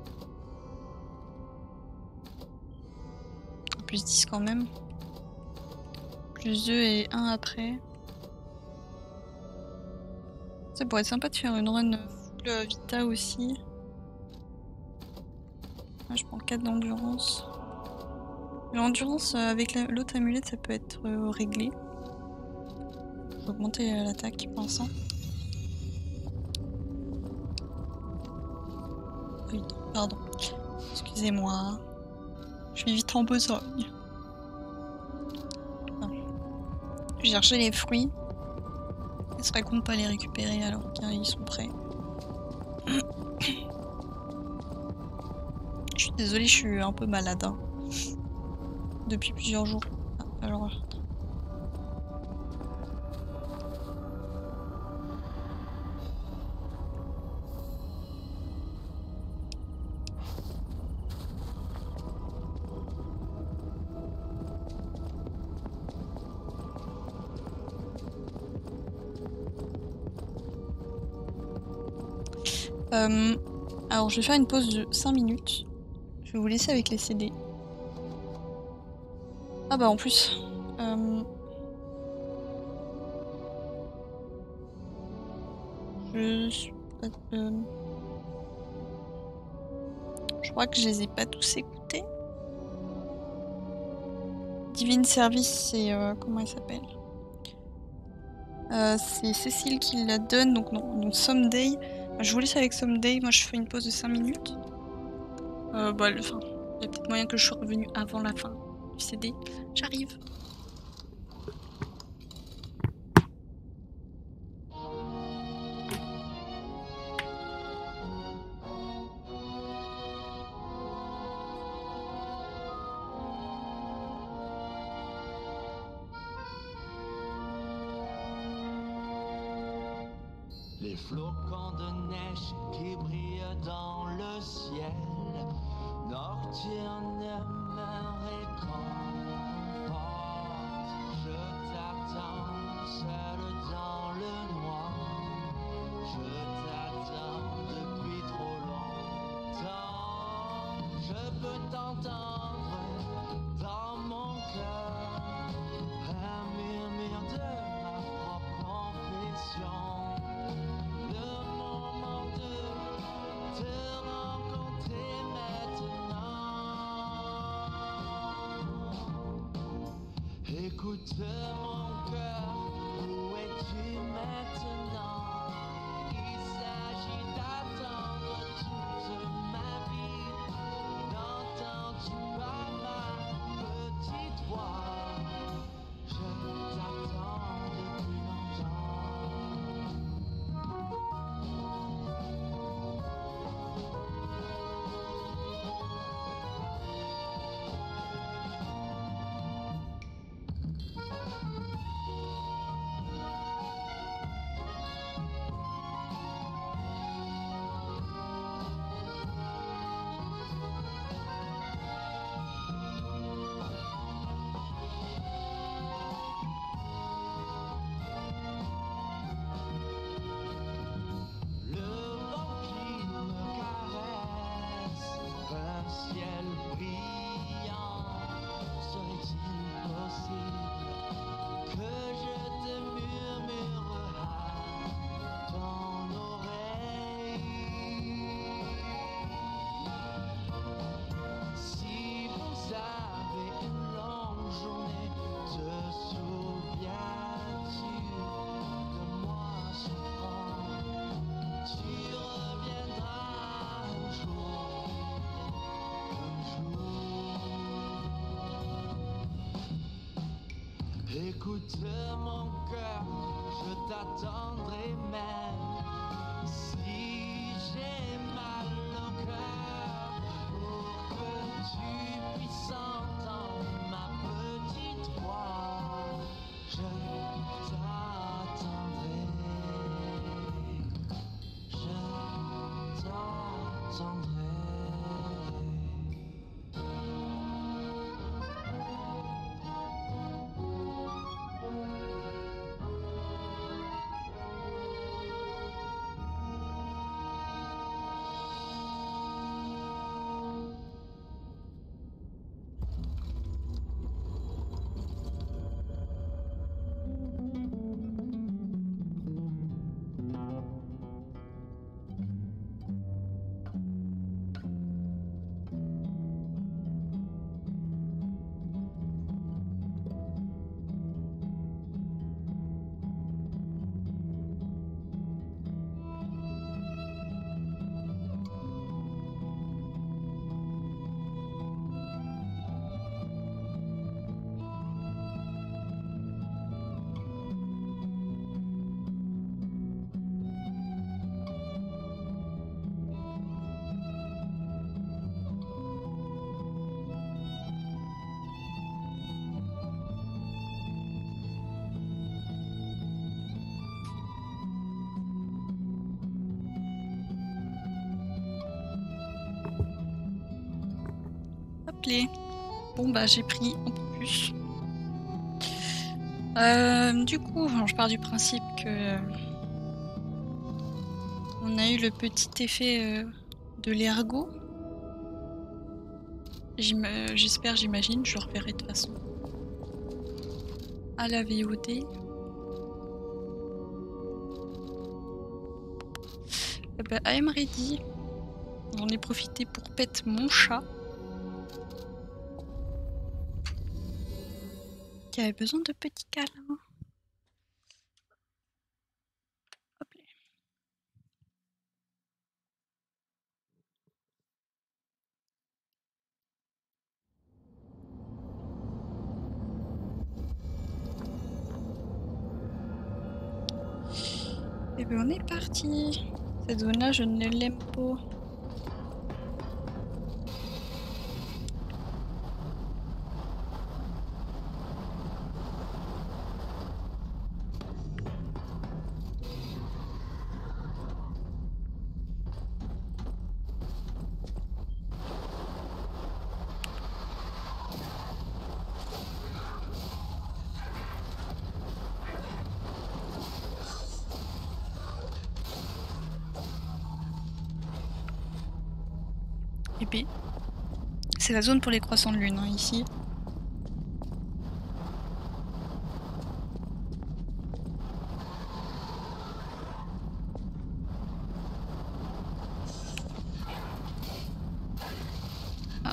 plus 10 quand même. Plus 2 et 1 après. Ça pourrait être sympa de faire une run full vita aussi. Là, je prends 4 d'endurance. L'endurance avec l'autre amulette, ça peut être réglé. Je vais augmenter l'attaque pour l'instant. Oui, pardon. Excusez-moi. Je suis vite en besogne. Je vais chercher les fruits. Ce serait con de pas les récupérer alors qu'ils sont prêts. Je suis désolée, je suis un peu malade. Hein. Depuis plusieurs jours. Ah, alors... Alors je vais faire une pause de 5 minutes. Je vais vous laisser avec les CD. Ah bah en plus... Je crois que je les ai pas tous écoutés. Divine Service, c'est... comment elle s'appelle? C'est Cécile qui la donne, donc non. Donc Someday. Je vous laisse avec Someday, moi je fais une pause de 5 minutes. Bah, il y a peut-être moyen que je sois revenu avant la fin du CD. J'arrive. Les flocons de neige qui brillent dans le ciel nocturne me réconfortent. Je t'attends seul dans le noir. Je t'attends depuis trop longtemps. Je peux t'entendre dans mon cœur, un murmure de ma propre confession. Écoute mon cœur, où es-tu maintenant? Il s'agit d'attendre toute ma vie. N'entends-tu pas ma petite voix? Je t'attends depuis Écoute mon cœur, je t'attendrai même si j'ai mal au cœur pour que tu puisses entendre ma petite voix. Je t'attendrai, je t'attendrai. Bon bah j'ai pris un peu plus. Du coup, je pars du principe que on a eu le petit effet de l'ergot. J'espère, j'imagine, je le reverrai de toute façon à la VOD. Bah, I'm ready. J'en ai profité pour pète mon chat. Qui avait besoin de petits câlins. Hop là. Et ben on est parti. Cette zone là je ne l'aime pas. épée. C'est la zone pour les croissants de lune, hein, ici. Ah.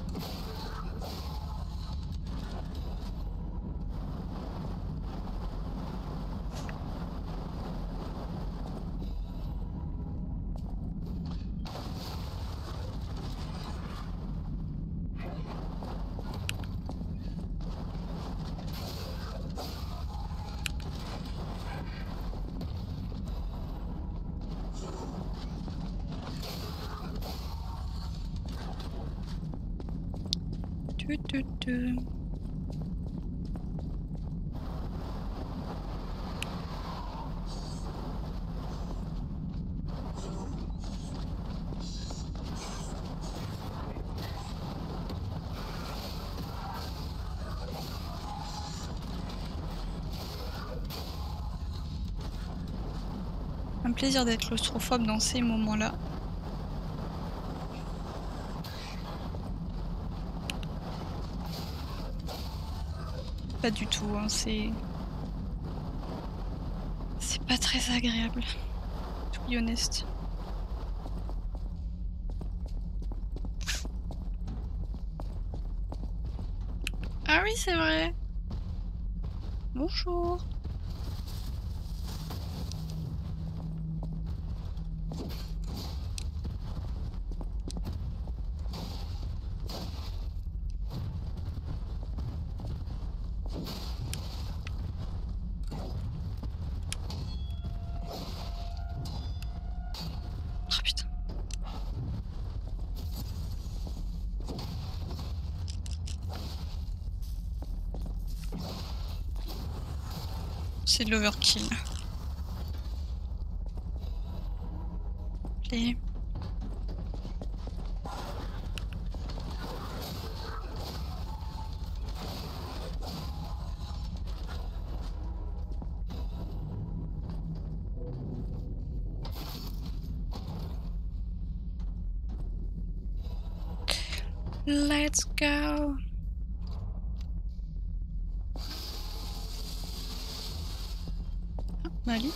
Un plaisir d'être claustrophobe dans ces moments-là. Pas du tout, hein, c'est pas très agréable, to be honest. Ah oui, c'est vrai. Bonjour. C'est de l'overkill. Et... Let's go. Ah, Mali.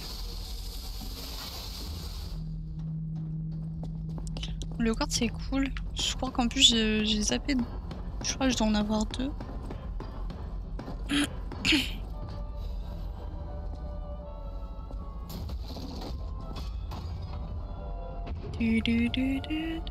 Le card c'est cool. Je crois qu'en plus j'ai zappé. Je crois que je dois en avoir 2. Du.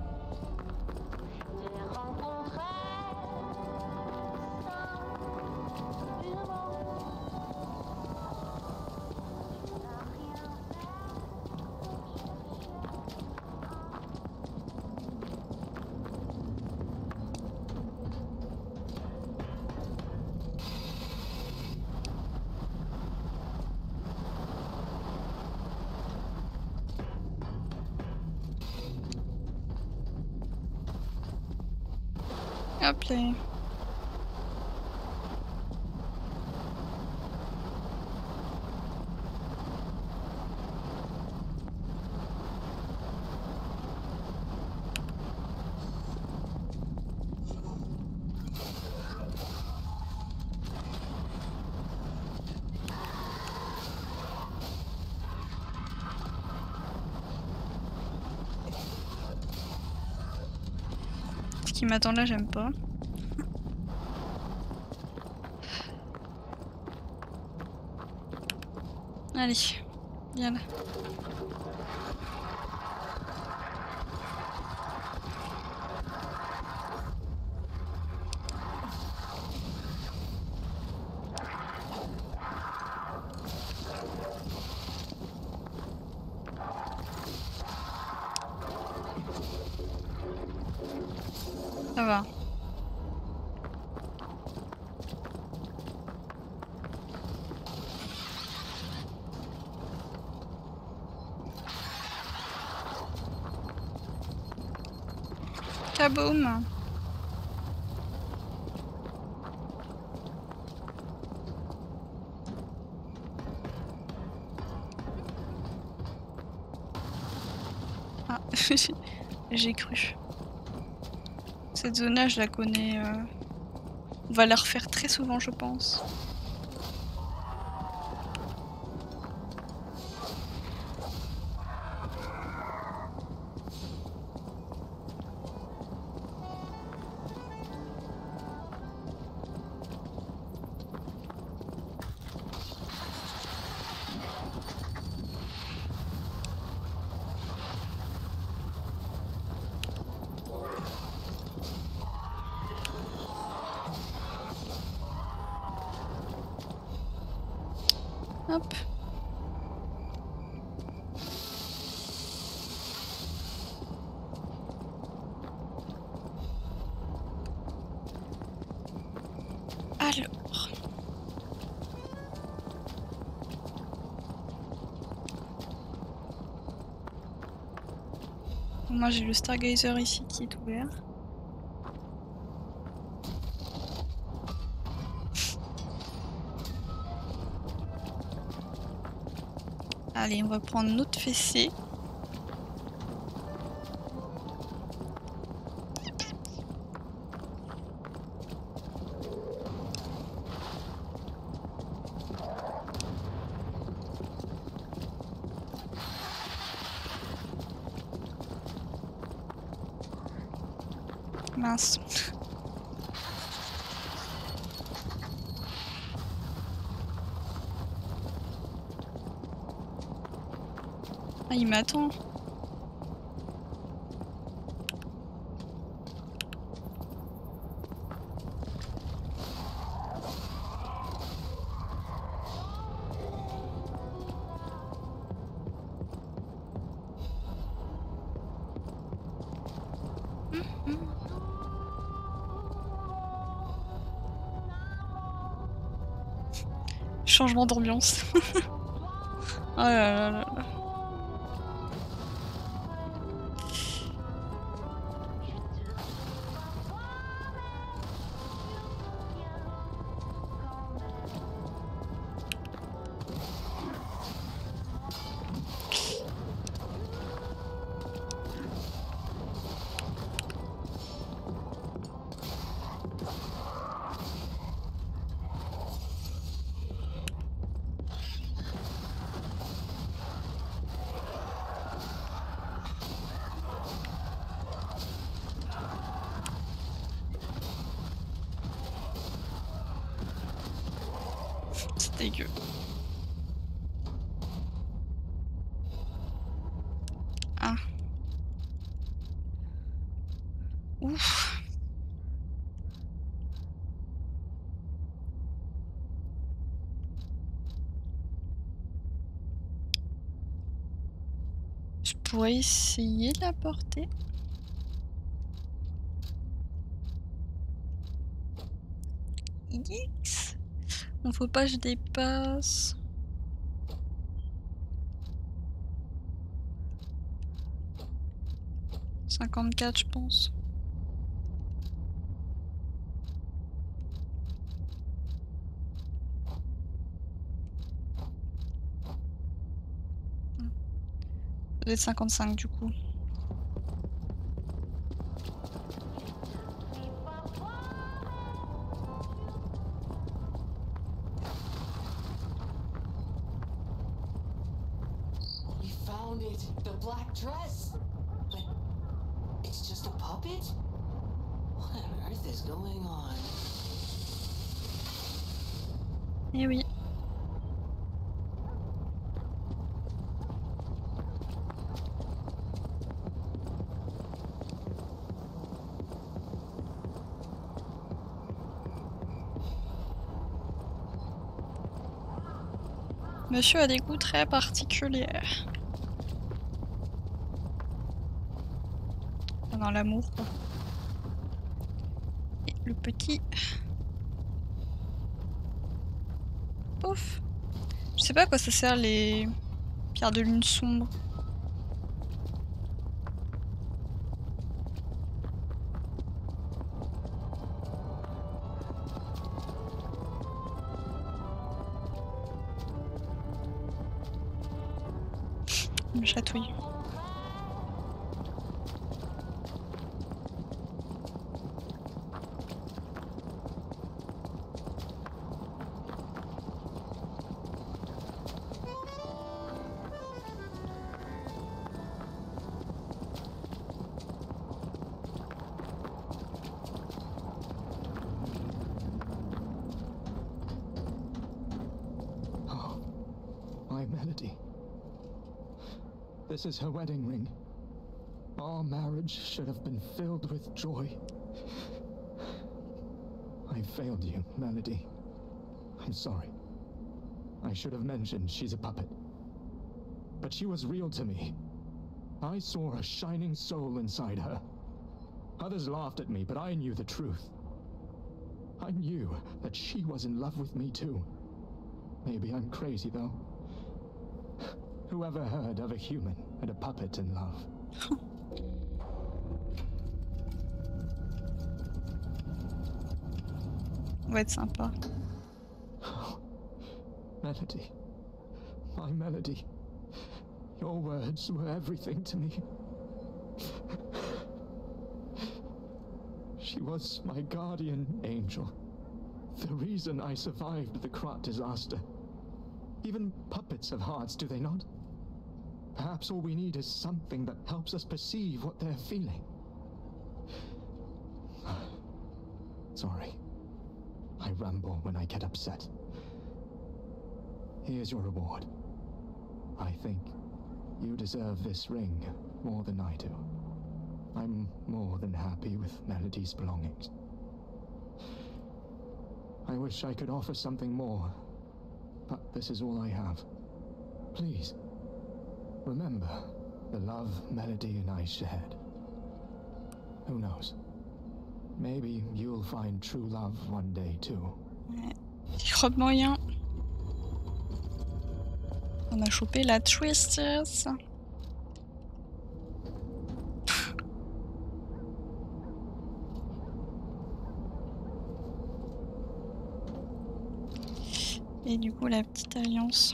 Hop là. Ce qui m'attend là, j'aime pas. Allez, viens là. Ça va. Kaboom. Ah, j'ai cru. Cette zone-là, je la connais. On va la refaire très souvent, je pense. Hop. Alors. Moi j'ai le Stargazer ici qui est ouvert. Allez, on va prendre notre fessée. Mince. Ah, il m'attend. Changement d'ambiance. Oh là là là là. C'est dégueu. Ah. Ouf. Je pourrais essayer de la porter. X. Non, faut pas que je dépasse. « 54 je pense. Ça doit être 55 du coup. We found it! The black dress! But it's just a puppet? What on earth is going on? Eh oui. Monsieur a des goûts très particuliers. Dans l'amour, quoi. Et le petit... Pouf. Je sais pas à quoi ça sert les pierres de lune sombre. Il me chatouille. Melody. This is her wedding ring. Our marriage should have been filled with joy. I failed you, Melody. I'm sorry. I should have mentioned she's a puppet. But she was real to me. I saw a shining soul inside her. Others laughed at me, but I knew the truth. I knew that she was in love with me too. Maybe I'm crazy though. Whoever heard of a human and a puppet in love? Va être sympa. Oh, Melody. My Melody. Your words were everything to me. She was my guardian angel. The reason I survived the Krat disaster. Even puppets have hearts, do they not? Perhaps all we need is something that helps us perceive what they're feeling. Sorry. I ramble when I get upset. Here's your reward. I think you deserve this ring more than I do. I'm more than happy with Melody's belongings. I wish I could offer something more, but this is all I have. Please, remember the love Melody and I shared. Who knows? Maybe you'll find true love one day too. Ouais. J'y crois moyen. On a chopé la Twisties. Et du coup la petite alliance.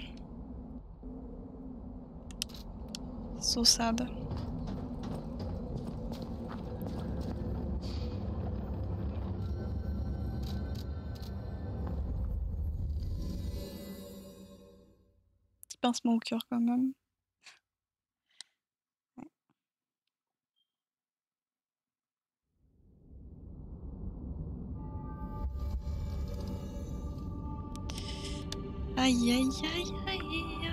So sad. Petit pincement au cœur quand même. Aïe aïe aïe aïe.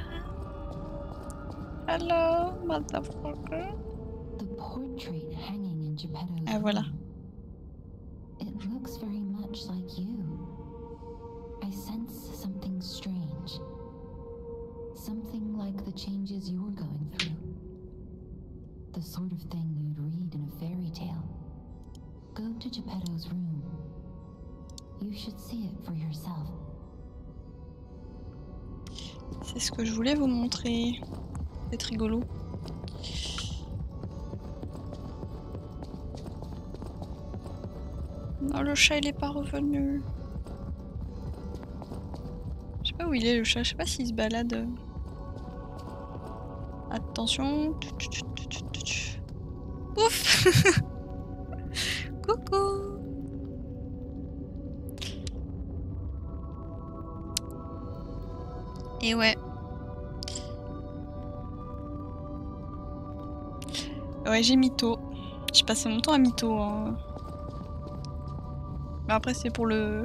Hello, motherfucker. The portrait hanging in Geppetto's Ah voilà. room. It looks very much like you. I sense something strange. Something like the changes you're going through. The sort of thing you'd read in a fairy tale. Go to Geppetto's room. You should see it for yourself. C'est ce que je voulais vous montrer. C'est rigolo. Non, le chat il est pas revenu. Je sais pas où il est le chat, je sais pas s'il se balade. Attention. Ouf. Coucou. Et ouais. Ouais, j'ai mytho. J'ai passé mon temps à mytho. Hein. Mais après, c'est pour le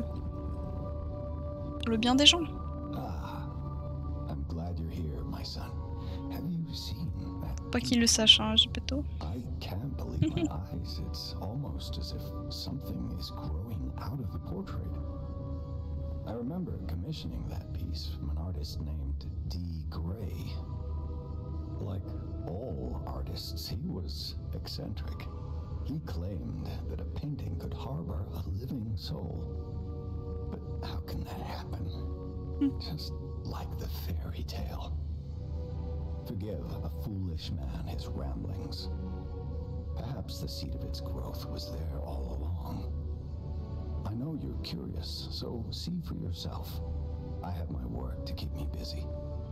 bien des gens. I'm glad you're here, my son. Have you seen that? Pas qu'il le sache, hein, Geppetto. I can't believe my eyes. It's almost as if something is growing out of the portrait. I remember commissioning that piece from an artist named D. Gray. Like all artists, he was eccentric. He claimed that a painting could harbor a living soul. But how can that happen? Just like the fairy tale. Forgive a foolish man his ramblings. Perhaps the seed of its growth was there all along. I know you're curious, so see for yourself. I have my work to keep me busy.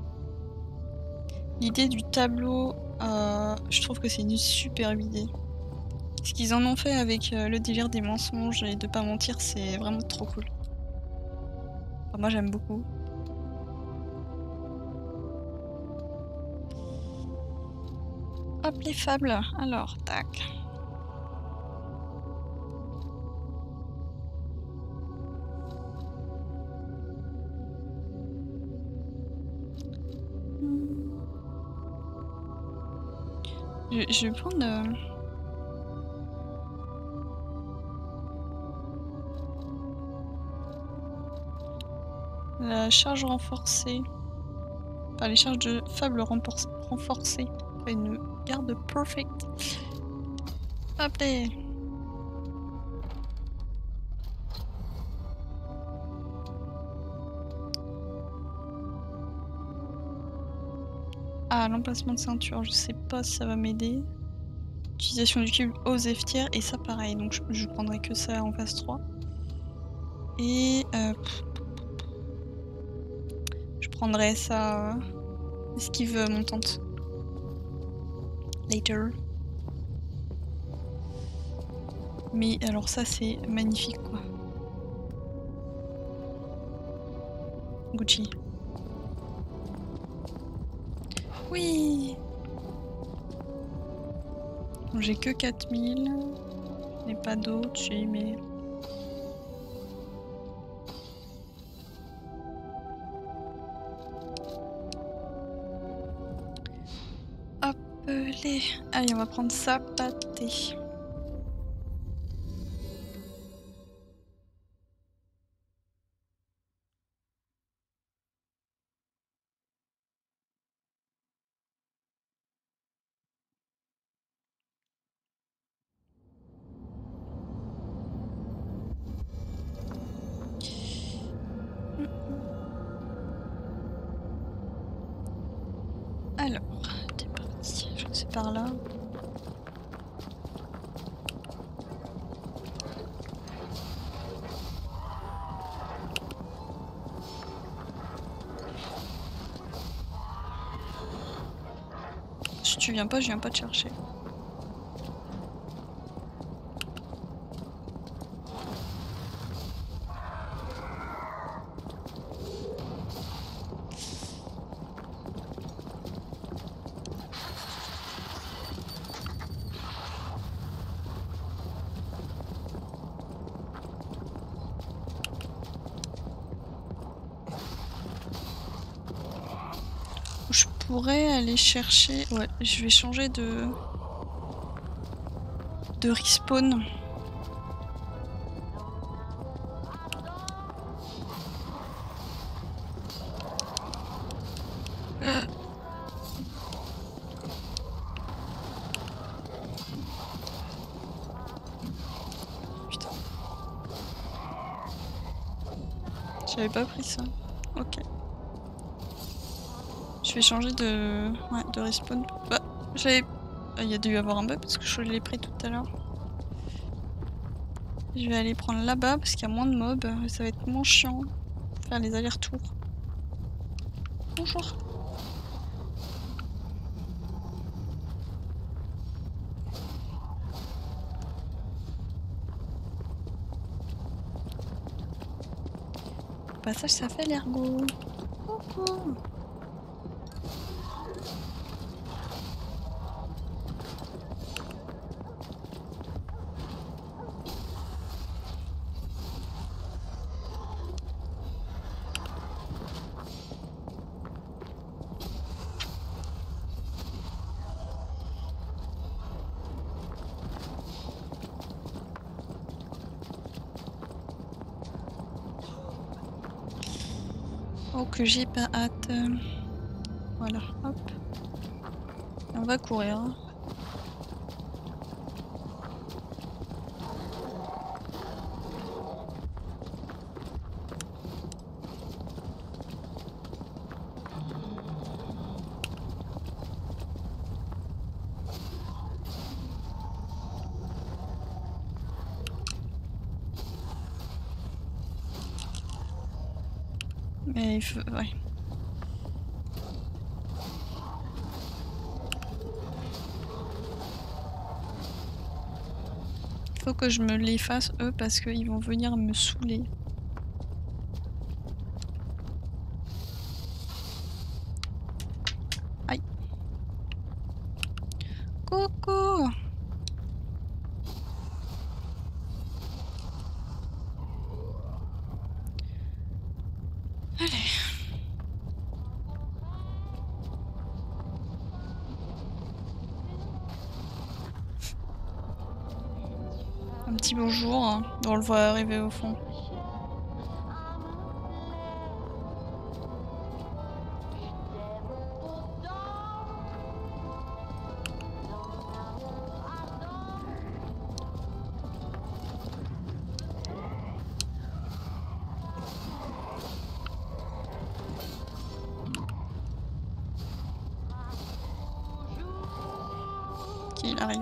L'idée du tableau, je trouve que c'est une superbe idée. Ce qu'ils en ont fait avec le délire des mensonges et de pas mentir, c'est vraiment trop cool. Enfin, moi j'aime beaucoup. Hop les fables, alors tac. Je vais prendre... la charge renforcée. Enfin, les charges de fable renforcées. Une garde perfect. Hop là. Ah, l'emplacement de ceinture, je sais pas si ça va m'aider. Utilisation du cube aux F-tiers, et ça pareil, donc je prendrai que ça en phase 3. Et je prendrai ça esquive montante. Later. Mais alors ça c'est magnifique quoi. Gucci. Oui. J'ai que 4000. Je n'ai pas d'autres, j'ai mais... Hop les... Allez, on va prendre ça, pâté. Alors, t'es parti. Je sais par là. Si tu viens pas, je viens pas te chercher. Je pourrais aller chercher... Ouais, je vais changer de respawn. Putain. J'avais pas pris ça. Ok. Je vais changer de... Ouais, de respawn. Bah, j'avais... Il y a dû y avoir un bug parce que je l'ai pris tout à l'heure. Je vais aller prendre là-bas parce qu'il y a moins de mobs. Ça va être moins chiant. Faire les allers-retours. Bonjour. Passage, ça fait l'ergot. Coucou. Oh que j'ai pas hâte. Voilà, hop. Et on va courir. Hein. Mais il faut... Ouais. Faut que je me les fasse eux parce qu'ils vont venir me saouler. Aïe. Coucou. Allez. Un petit bonjour, hein. On le voit arriver au fond. Il arrive.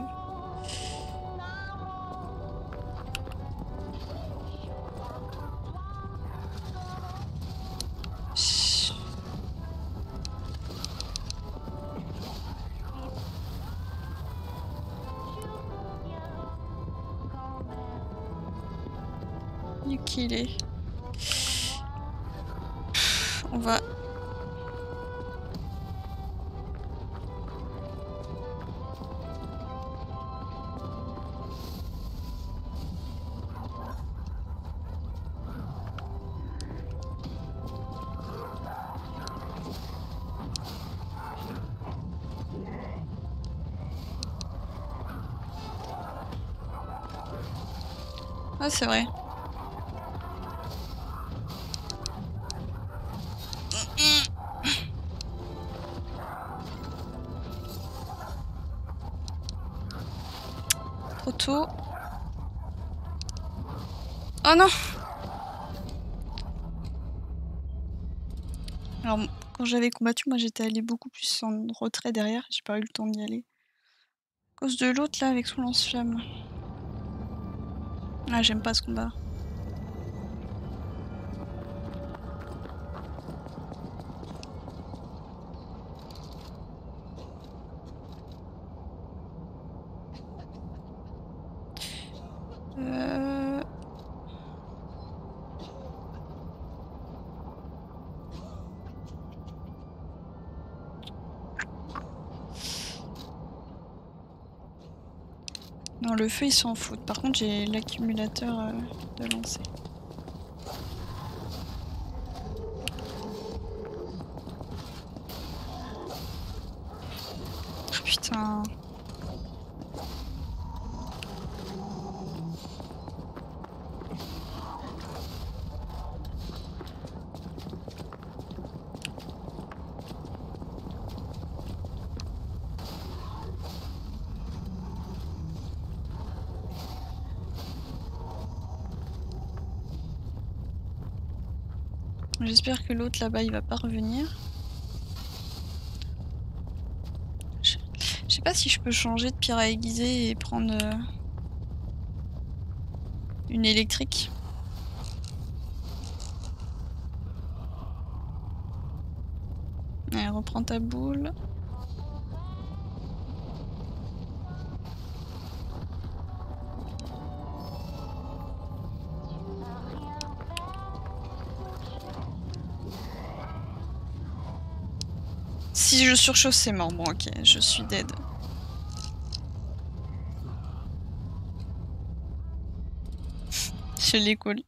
Qu'il est. On va... Ah, c'est vrai. Trop tôt. Oh non! Alors, quand j'avais combattu, moi j'étais allée beaucoup plus en retrait derrière, j'ai pas eu le temps d'y aller. À cause de l'autre là avec son lance-flamme. Ah, j'aime pas ce combat. Non, le feu il s'en fout. Par contre, j'ai l'accumulateur de lancer. Oh, putain. J'espère que l'autre là-bas il va pas revenir. Je sais pas si je peux changer de pierre à aiguiser et prendre une électrique. Allez, reprends ta boule. Si je surchauffe, c'est mort. Bon, ok, je suis dead. Je l'ai cool.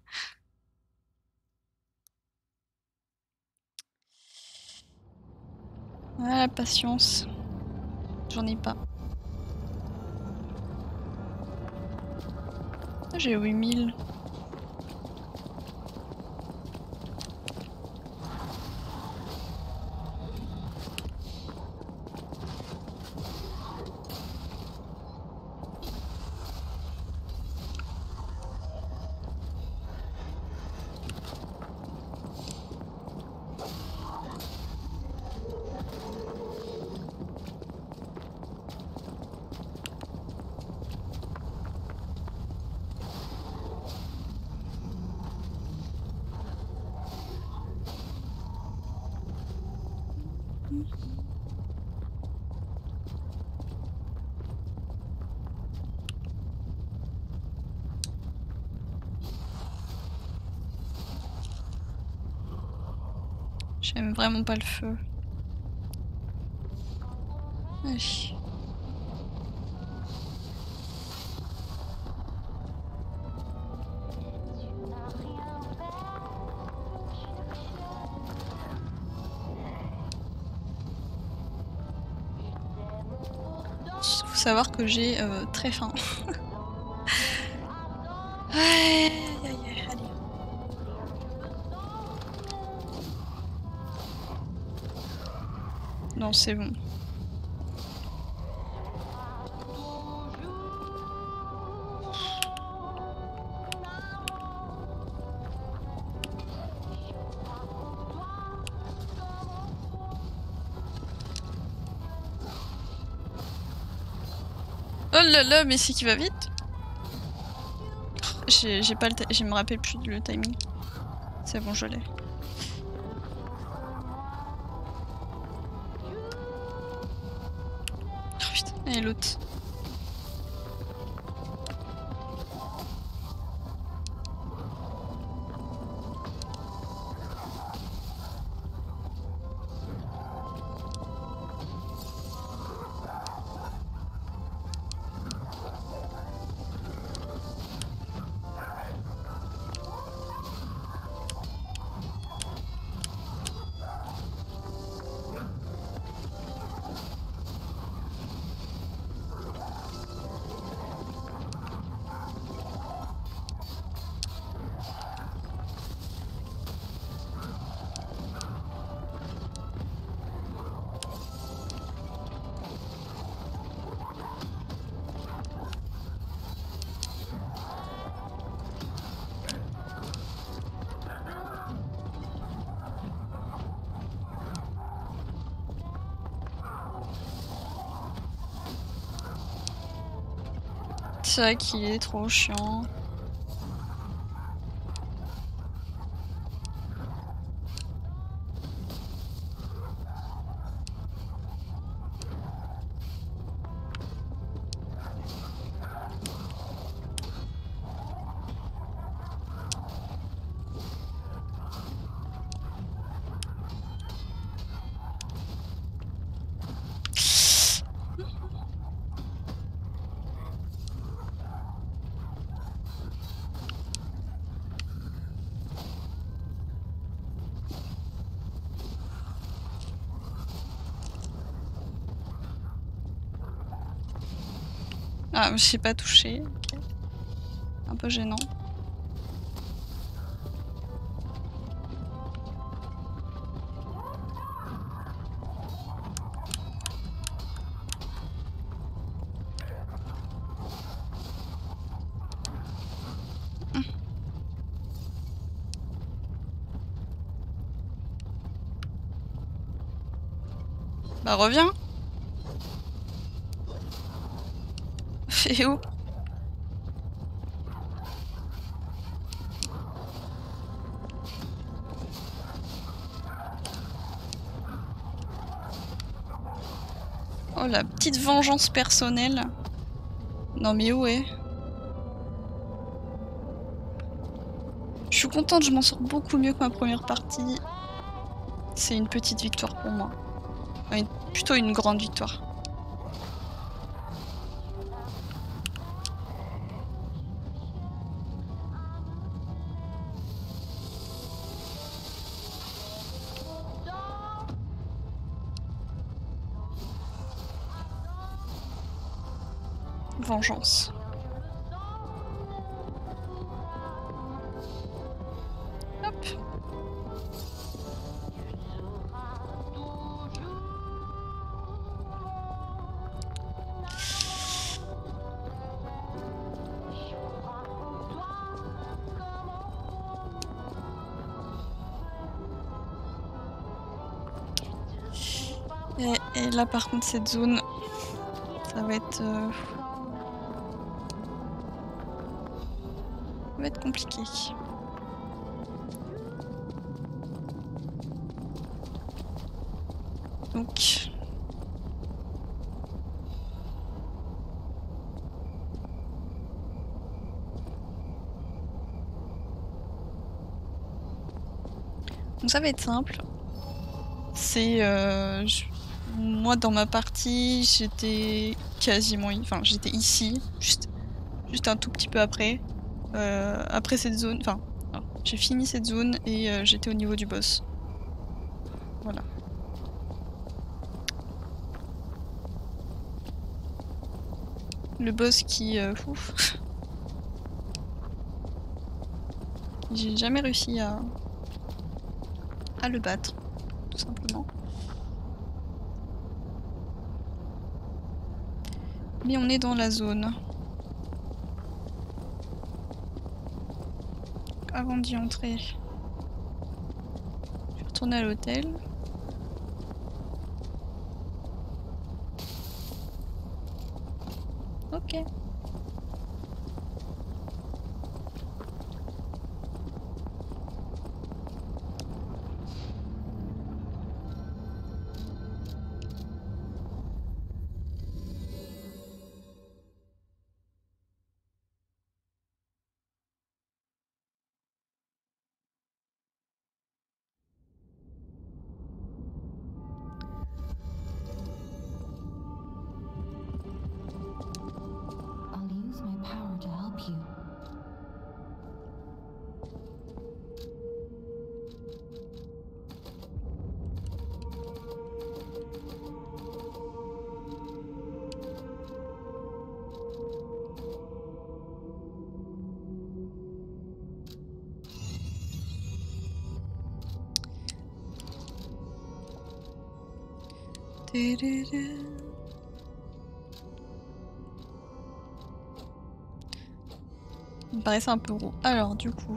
Ah, la patience. J'en ai pas. J'ai 8000. J'aime vraiment pas le feu. Ouais. Faut savoir que j'ai très faim. Aïe, aïe, aïe, allez. Non, c'est bon. Oh là là, mais c'est qui va vite. J'ai pas le je me rappelle plus le timing. C'est bon, je l'ai. Oh putain, et l'autre. C'est vrai qu'il est trop chiant. Ah, je sais pas touché. Okay. Un peu gênant. Bah reviens. Fais où? Oh la petite vengeance personnelle. Non mais où est? Je suis contente, je m'en sors beaucoup mieux que ma première partie. C'est une petite victoire pour moi. Enfin, plutôt une grande victoire. Vengeance. Hop. Et là par contre cette zone, ça va être... ça va être compliqué. Donc... Donc ça va être simple. C'est... moi dans ma partie, j'étais quasiment... Enfin j'étais ici, juste un tout petit peu après. Après cette zone... Enfin, j'ai fini cette zone et j'étais au niveau du boss. Voilà. Le boss qui... ouf. J'ai jamais réussi à le battre, tout simplement. Mais on est dans la zone. Avant d'y entrer, je vais retourner à l'hôtel. Ok. I'll use my power to help you. Il me paraissait un peu gros. Alors du coup...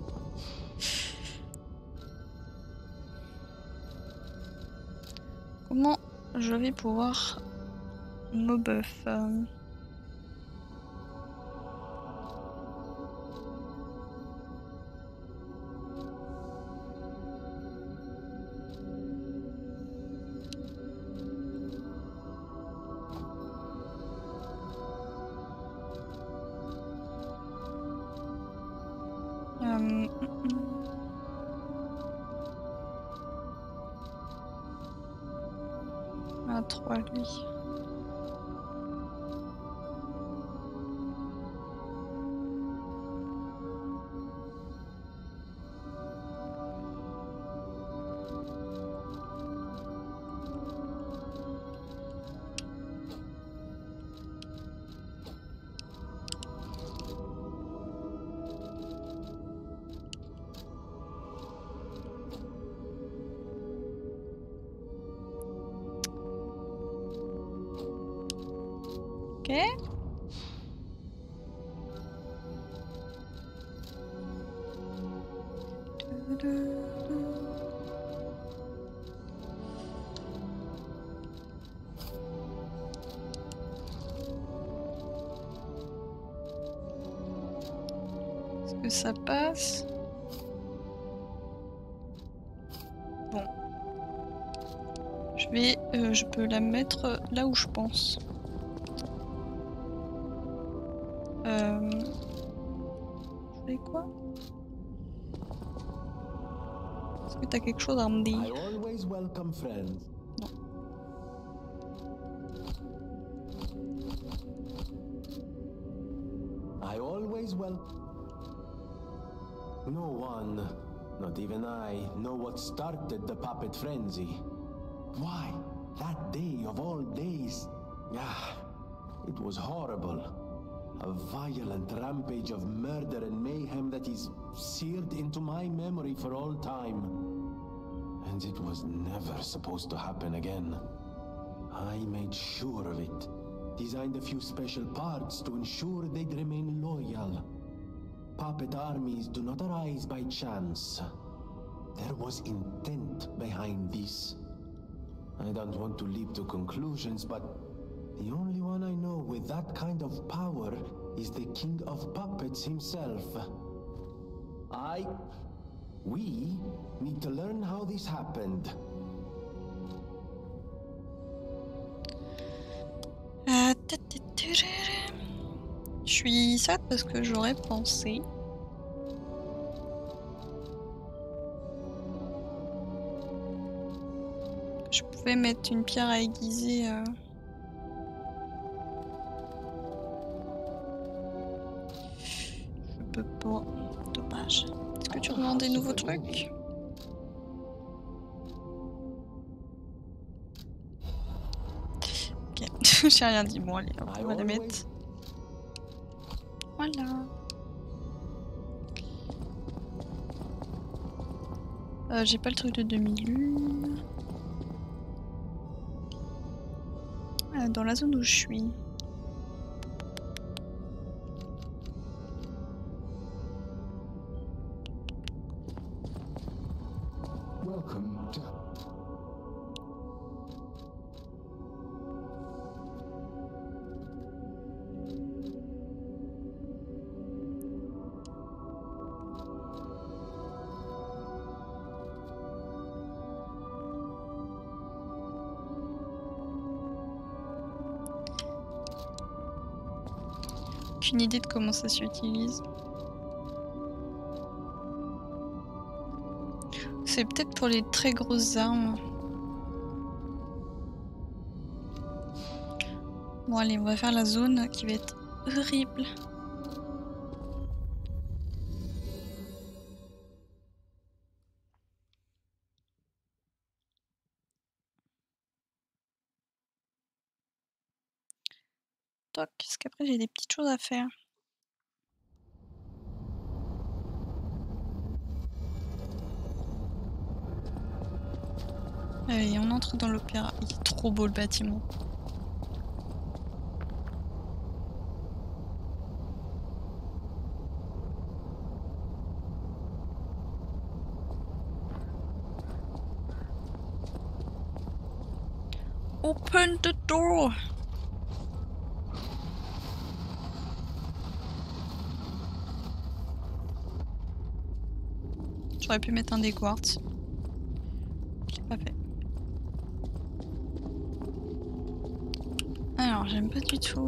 Comment je vais pouvoir me buff Ah, 3 lui. Ok. Est-ce que ça passe? Bon. Je peux la mettre là où je pense. Je fais quoi? Est-ce que t'as quelque chose à me dire? I always welcome friends. Non. I always No one, not even I, know what started the puppet frenzy. Why? That day of all days. Ah, it was horrible. A violent rampage of murder and mayhem that is seared into my memory for all time. And it was never supposed to happen again. I made sure of it. Designed a few special parts to ensure they'd remain loyal. Puppet armies do not arise by chance. There was intent behind this. I don't want to leap to conclusions, but the only one I know with that kind of power is the King of Puppets himself. We need to learn how this happened. Je suis sad parce que j'aurais pensé. Je pouvais mettre une pierre à aiguiser. Je peux pas. Dommage. Est-ce que tu demandes des nouveaux trucs? Ok, j'ai rien dit. Bon, allez, on va la mettre. Voilà. J'ai pas le truc de demi-lune. Dans la zone où je suis. Welcome to... Aucune idée de comment ça s'utilise. C'est peut-être pour les très grosses armes. Bon allez, on va faire la zone qui va être horrible. Toc, parce qu'après j'ai des petites choses à faire. Allez, on entre dans l'opéra. Il est trop beau le bâtiment. Open the door! J'aurais pu mettre un des quartz. Je l'ai pas fait. Alors, j'aime pas du tout.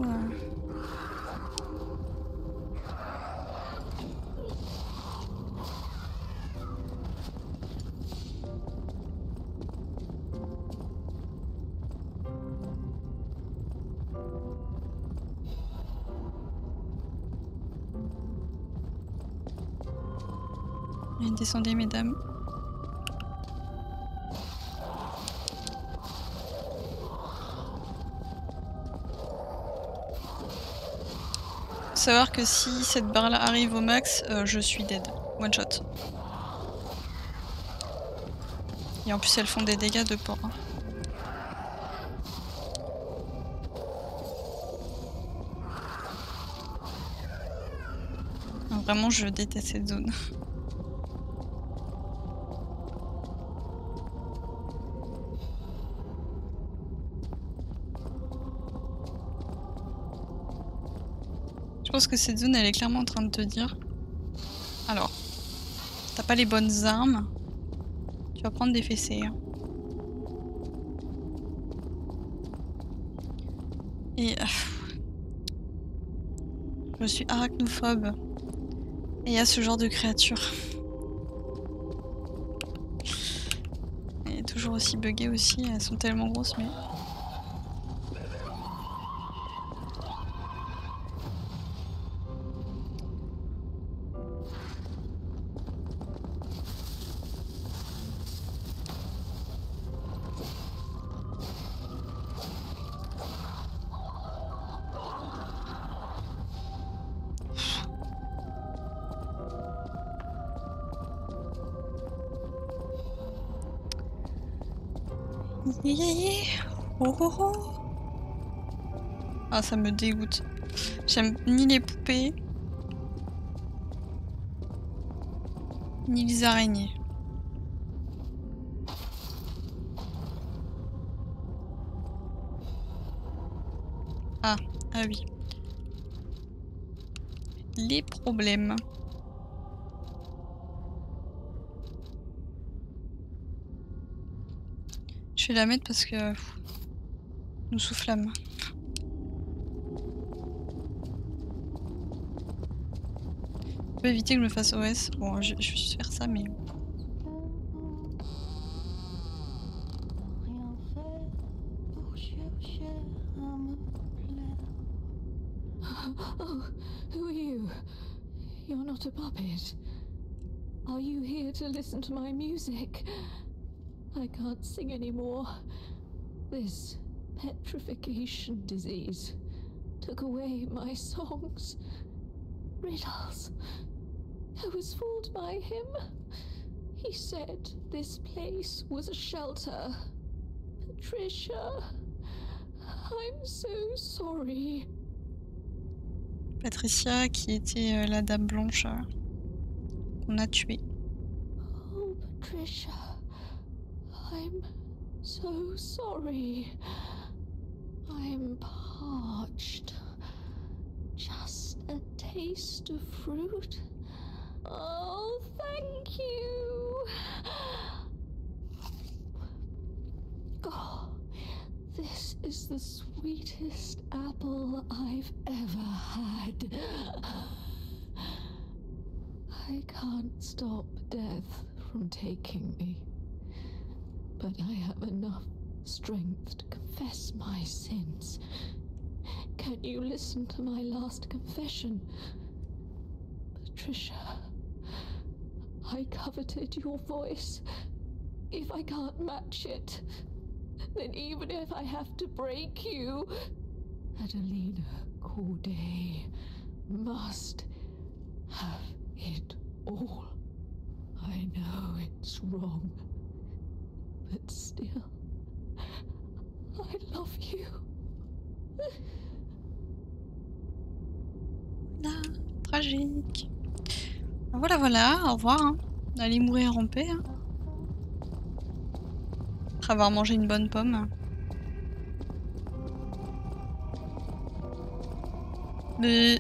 Et descendez, mesdames. Faut savoir que si cette barre là arrive au max, je suis dead. One shot. Et en plus elles font des dégâts de porc. Hein. Non, vraiment je déteste cette zone. Je pense que cette zone elle est clairement en train de te dire. Alors, t'as pas les bonnes armes. Tu vas prendre des fessées. Hein. Et je suis arachnophobe. Et il y a ce genre de créature. Elle est toujours aussi buggée aussi, elles sont tellement grosses mais... Oh oh oh. Ah ça me dégoûte. J'aime ni les poupées ni les araignées. Ah oui. Les problèmes. Je vais la mettre parce que nous soufflâmes. Je peux éviter que je me fasse OS. Bon, je vais juste faire ça, mais. Oh, who are you? You're not a puppet. Are you here to listen to my music? I can't sing anymore. This petrification disease took away my songs. Riddles. I was fooled by him. He said this place was a shelter. Patricia, I'm so sorry. Patricia, qui était la dame blanche qu'on a tuée. Oh, Patricia. I'm so sorry. I'm parched. Just a taste of fruit. Oh, thank you. Oh, this is the sweetest apple I've ever had. I can't stop death from taking me. But I have enough strength to confess my sins. Can you listen to my last confession? Patricia, I coveted your voice. If I can't match it, then even if I have to break you, Adelina Corday must have it all. I know it's wrong. But still, I love you. Ah, tragique. Voilà, voilà, au revoir. Hein. Allez mourir en paix. Hein. Après avoir mangé une bonne pomme. Mais...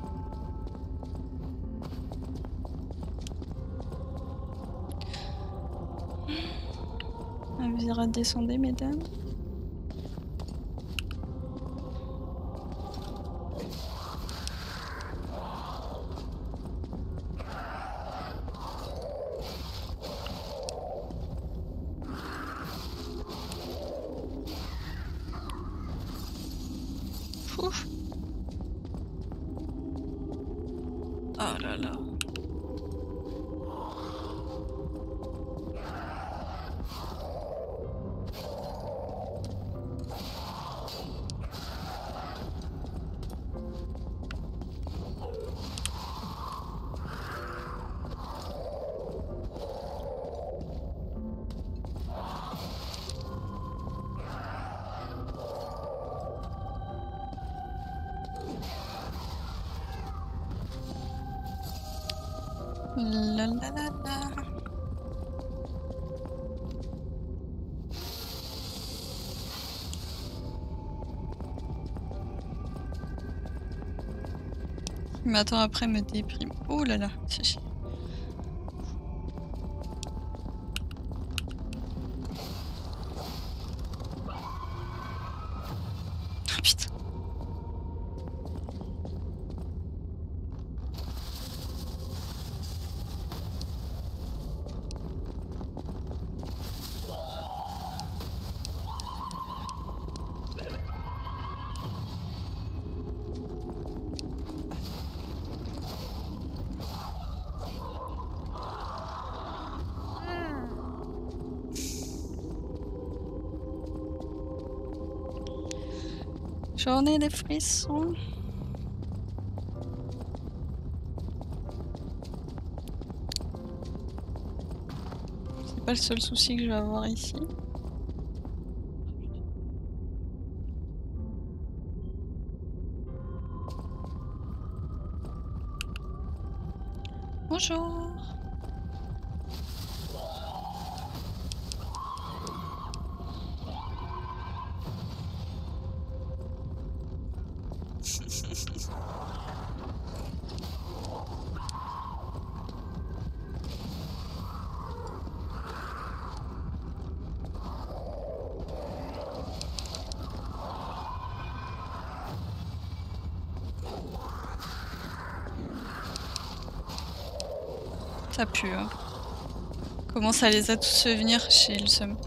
Vous irez descendre, mesdames. Ouf. Oh là là. La la la la. Mais attends, après me déprime. Oh là là. Oh putain. J'en ai des frissons. C'est pas le seul souci que je vais avoir ici. Bonjour. Ça pue, hein. Comment ça les a tous fait venir chez le Sum.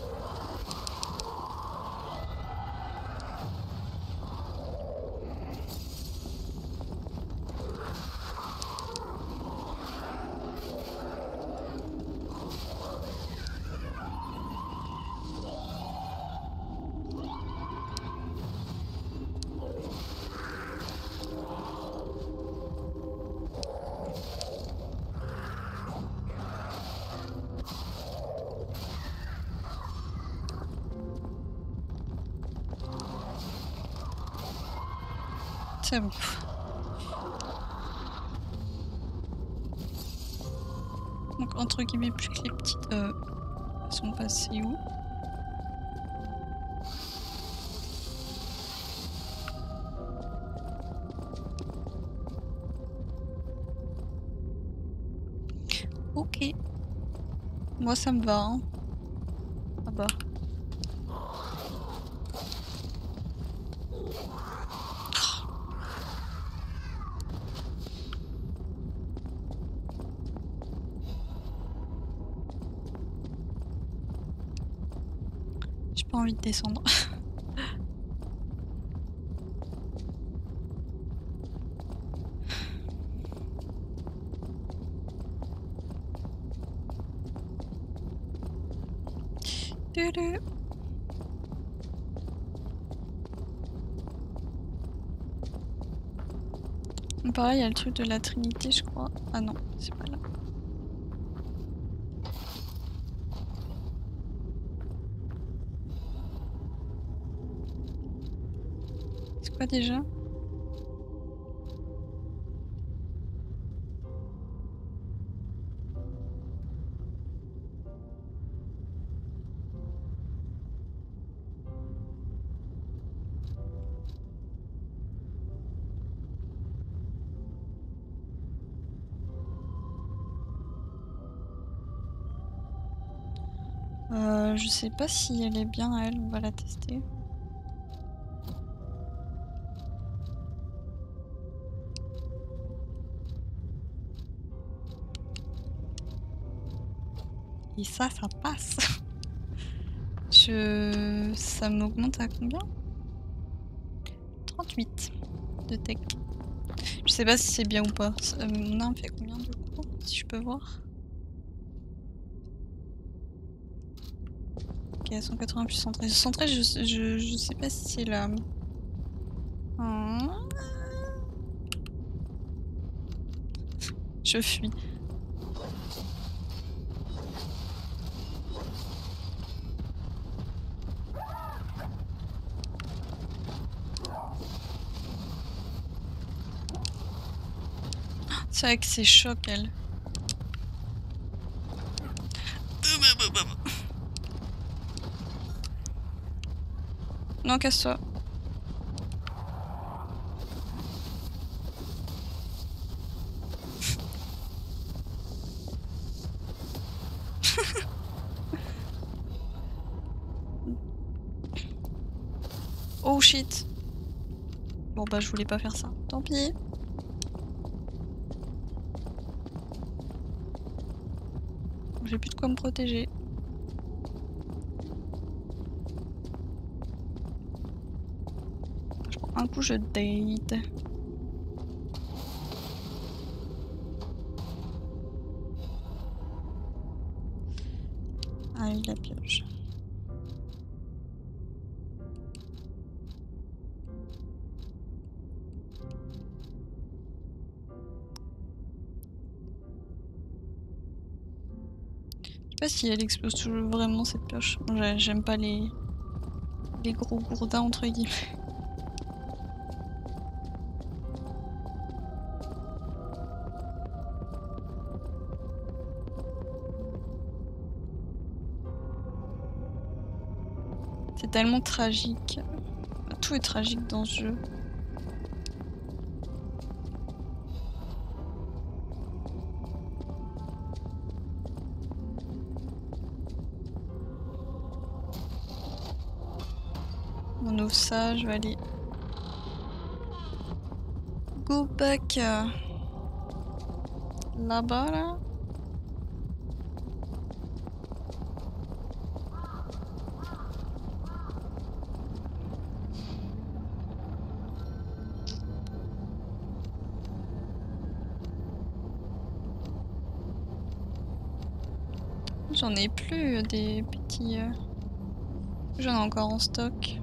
C'est bon. Donc entre guillemets plus que les petites sont passées où? Ok. Moi ça me va hein. Ah bah. J'ai pas envie de descendre. Pareil, il y a le truc de la Trinité, je crois. Ah non, c'est pas là. C'est quoi déjà? Je sais pas si elle est bien elle, on va la tester. Et ça passe. Ça m'augmente à combien? 38 de tech. Je sais pas si c'est bien ou pas. Mon arme fait combien du coup? Si je peux voir. Ok, 180 plus 113. 113, je sais pas si c'est la... Je fuis. C'est vrai que c'est choc elle. Non, casse-toi. Oh shit. Bon bah je voulais pas faire ça. Tant pis. J'ai plus de quoi me protéger. Je prends un coup, je date. Ah oui, la pioche. Je sais pas si elle explose toujours vraiment cette pioche. J'aime pas les gros gourdins entre guillemets. C'est tellement tragique. Tout est tragique dans ce jeu. On ouvre ça, je vais aller go back là-bas là. J'en ai plus des petits. J'en ai encore en stock.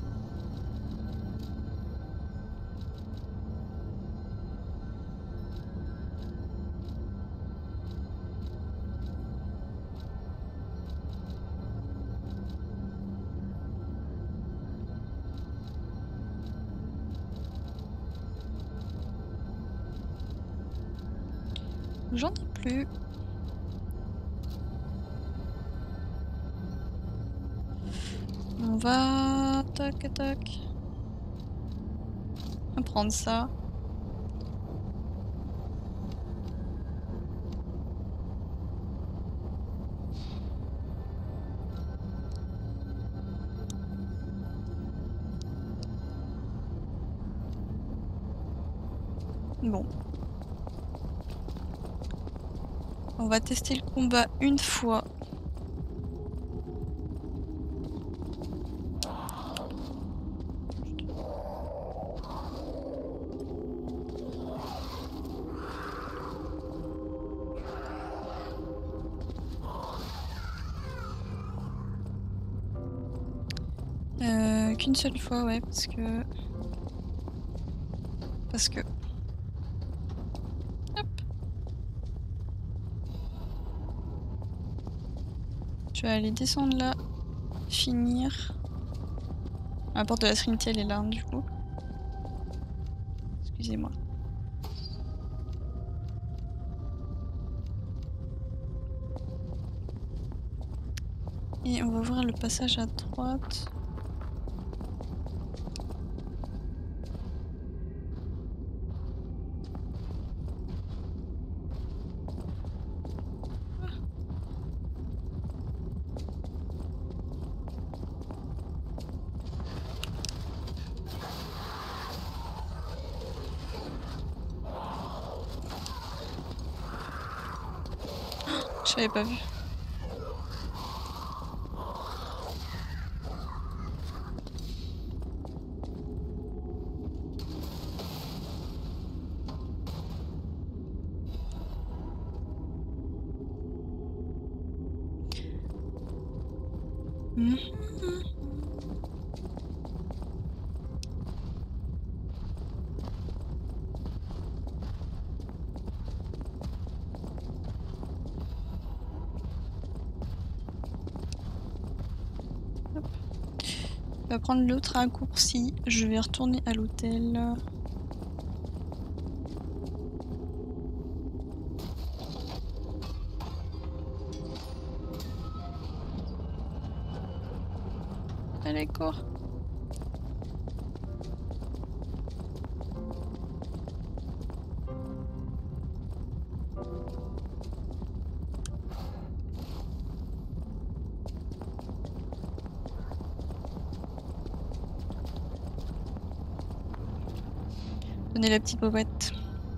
J'en ai plus. On va... Tac, tac. On va prendre ça. Bon. On va tester le combat une fois. Qu'une seule fois, ouais, parce que... Hop. Je vais aller descendre là, finir. La porte de la Trinité, elle est là, hein, du coup. Excusez-moi. Et on va ouvrir le passage à droite. Je l'avais pas vu. Je vais prendre l'autre raccourci. Je vais retourner à l'hôtel. Allez, cours. Donnez la petite bobette.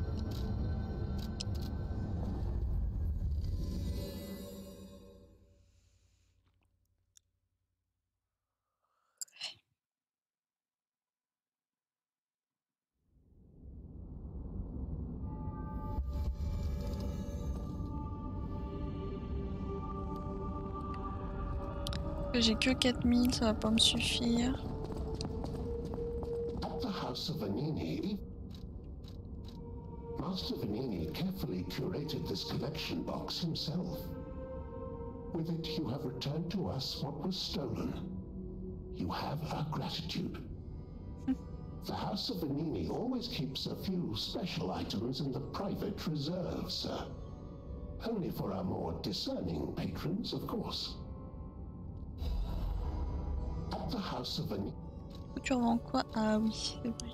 J'ai que 4000, ça va pas me suffire. At the House of Vanini, Master Vanini carefully curated this collection box himself. With it, you have returned to us what was stolen. You have our gratitude. The House of Vanini always keeps a few special items in the private reserve, sir. Only for our more discerning patrons, of course. At the House of Vanini... Tu revends quoi? Ah oui, c'est vrai.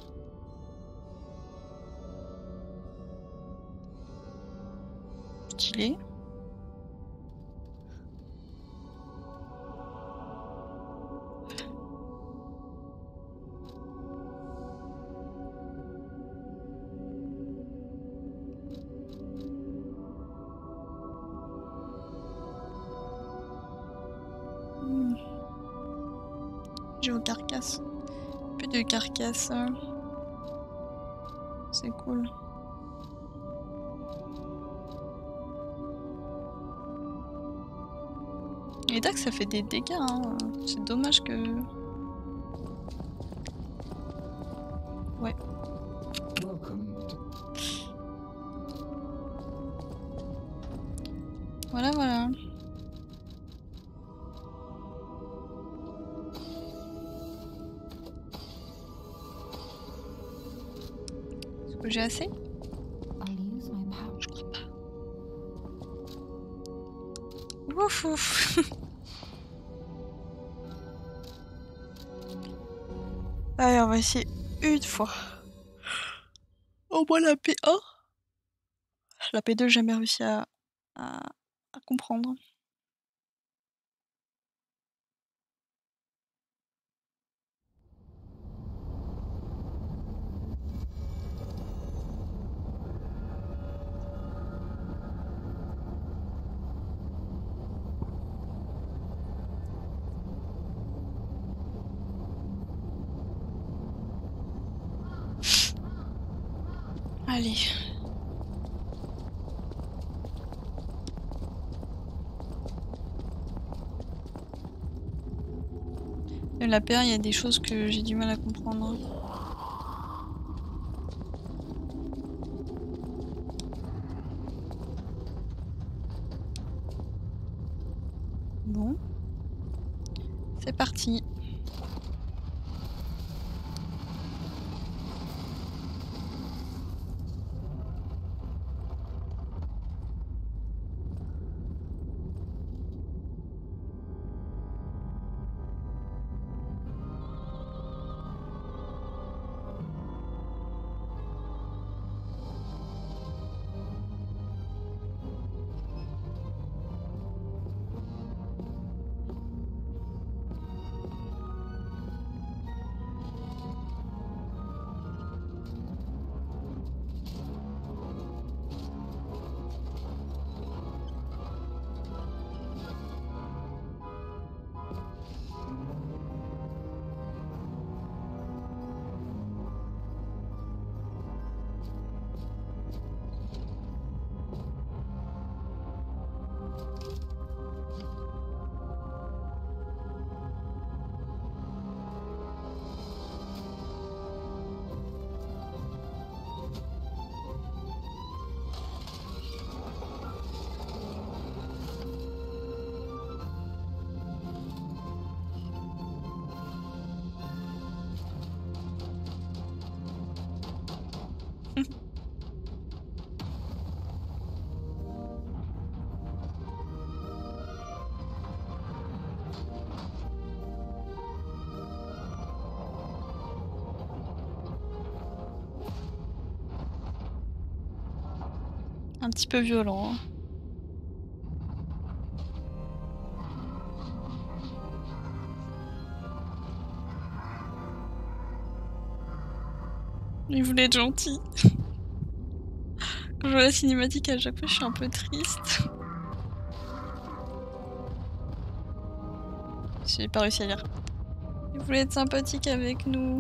Stylé. J'ai aux carcasses. Plus de carcasses. C'est cool. Et Dax, ça fait des dégâts, hein. C'est dommage que... Ouais. Voilà, voilà. Est-ce que j'ai assez? Je crois pas. Ouf ouf. Allez, on va essayer une fois. Au moins la P1. La P2, j'ai jamais réussi à comprendre. Allez. Même la paire, il y a des choses que j'ai du mal à comprendre. Bon. C'est parti. un petit peu violent. Hein. Il voulait être gentil. Quand je vois la cinématique à chaque fois, je suis un peu triste. J'ai pas réussi à lire. Il voulait être sympathique avec nous.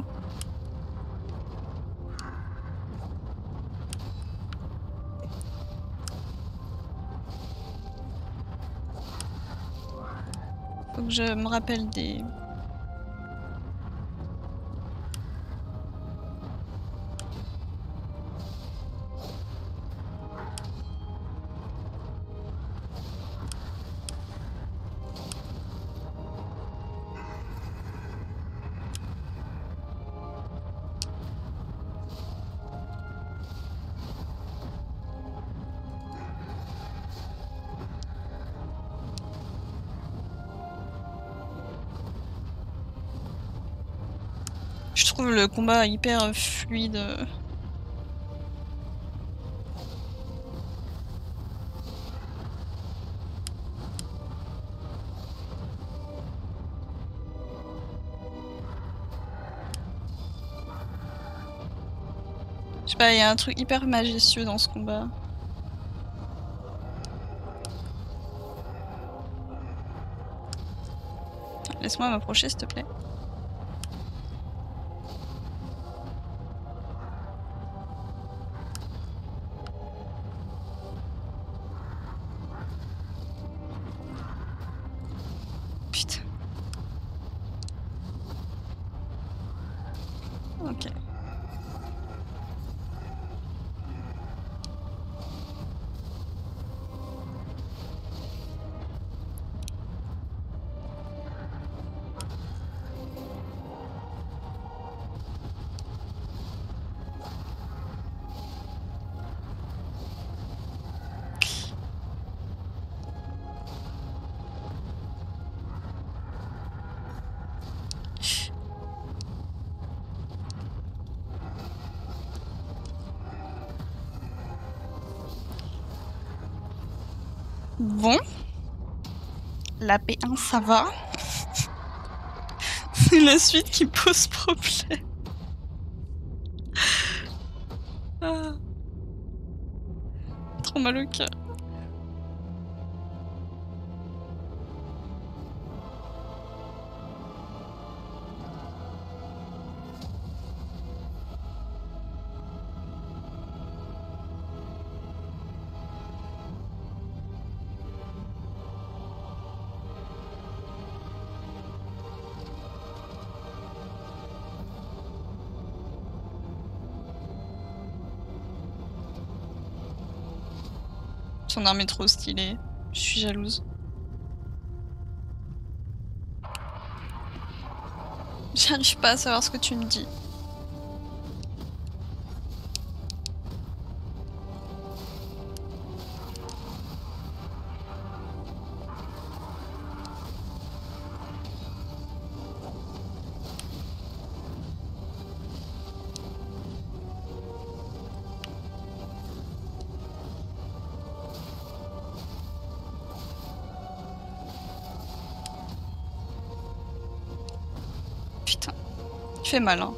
Faut que je me rappelle des... Je trouve le combat hyper fluide. Je sais pas, il y a un truc hyper majestueux dans ce combat. Laisse-moi m'approcher s'il te plaît. Putain. Ok. Bon. La P1 ça va. C'est la suite qui pose problème. Ah. Trop mal au cœur. Son arme est trop stylée. Je suis jalouse. J'arrive pas à savoir ce que tu me dis. Putain, il fait mal, hein.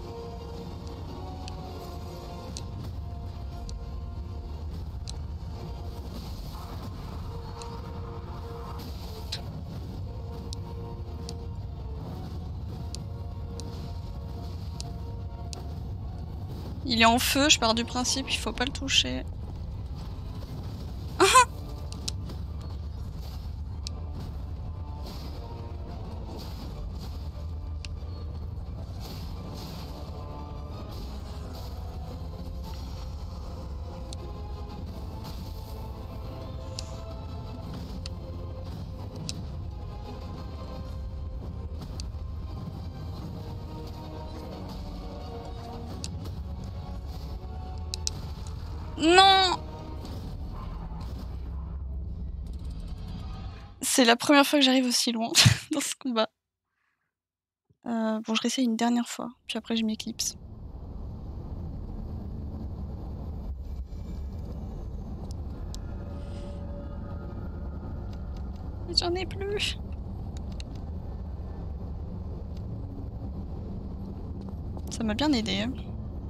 Il est en feu, je pars du principe, il faut pas le toucher. Non! C'est la première fois que j'arrive aussi loin dans ce combat. Bon, je réessaye une dernière fois, puis après je m'éclipse. J'en ai plus. Ça m'a bien aidé. Hein.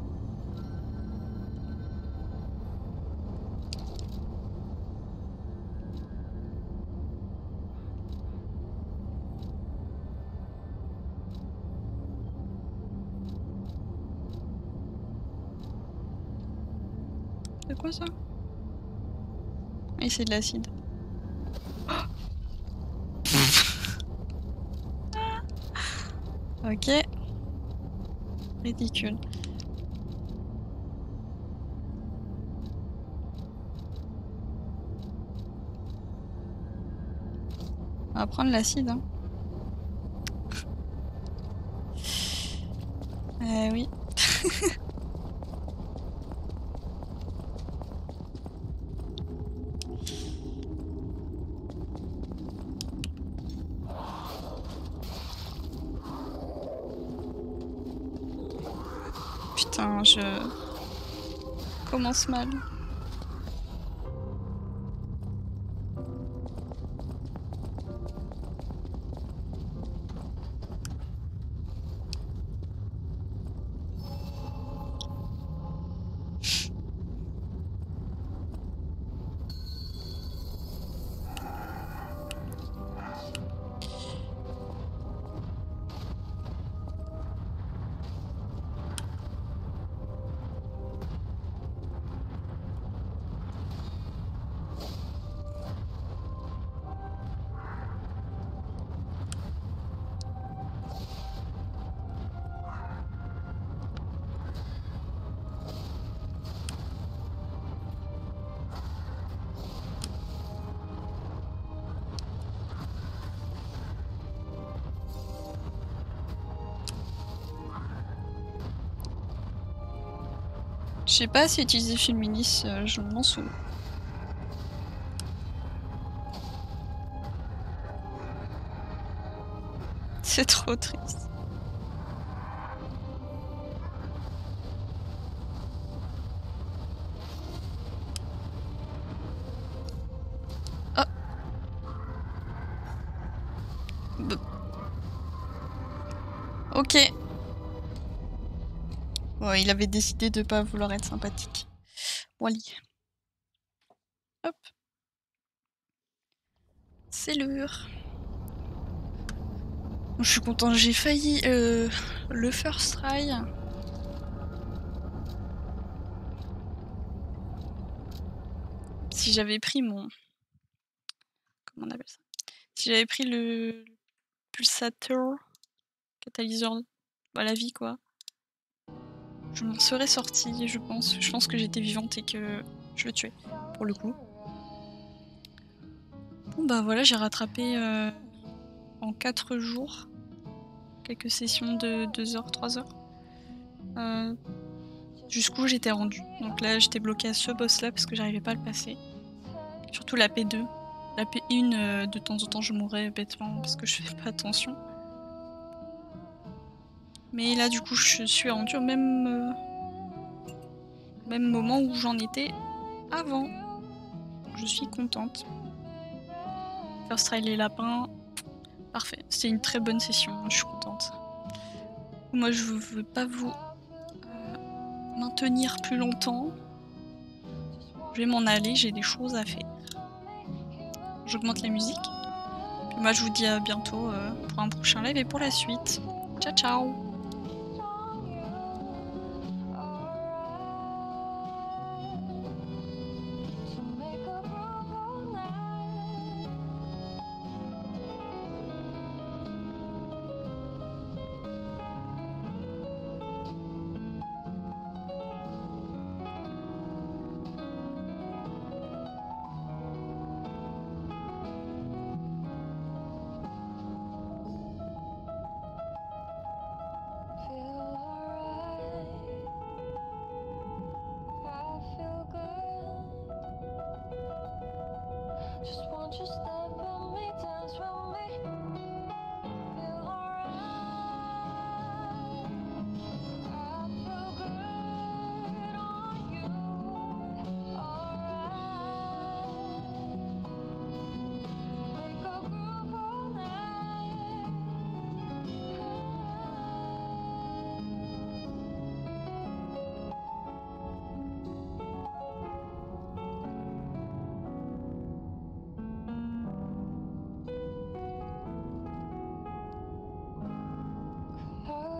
C'est quoi ça? Et c'est de l'acide. Ok. Ridicule. On va prendre l'acide. Hein. Oui. Putain, je commence mal. Je sais pas si utiliser Fulminis, je m'en souviens. C'est trop triste. Oh. Ok. Bon, il avait décidé de pas vouloir être sympathique. Wally. Hop. C'est l'heure. Je suis content, j'ai failli le first try. Si j'avais pris mon... Comment on appelle ça? Si j'avais pris le pulsateur, catalyseur à la vie quoi, je m'en serais sortie, je pense. Je pense que j'étais vivante et que je le tuais, pour le coup. Bon bah voilà, j'ai rattrapé en 4 jours quelques sessions de 2 heures, 3 heures. Jusqu'où j'étais rendue. Donc là j'étais bloquée à ce boss là parce que j'arrivais pas à le passer. Surtout la P2. La P1 de temps en temps je mourrais bêtement parce que je fais pas attention. Mais là du coup je suis rendue au même moment où j'en étais avant. Je suis contente. First try les lapins. Parfait. C'était une très bonne session. Je suis contente. Moi je veux pas vous maintenir plus longtemps. Je vais m'en aller, j'ai des choses à faire. J'augmente la musique. Puis moi je vous dis à bientôt pour un prochain live et pour la suite. Ciao ciao.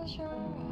close your eyes.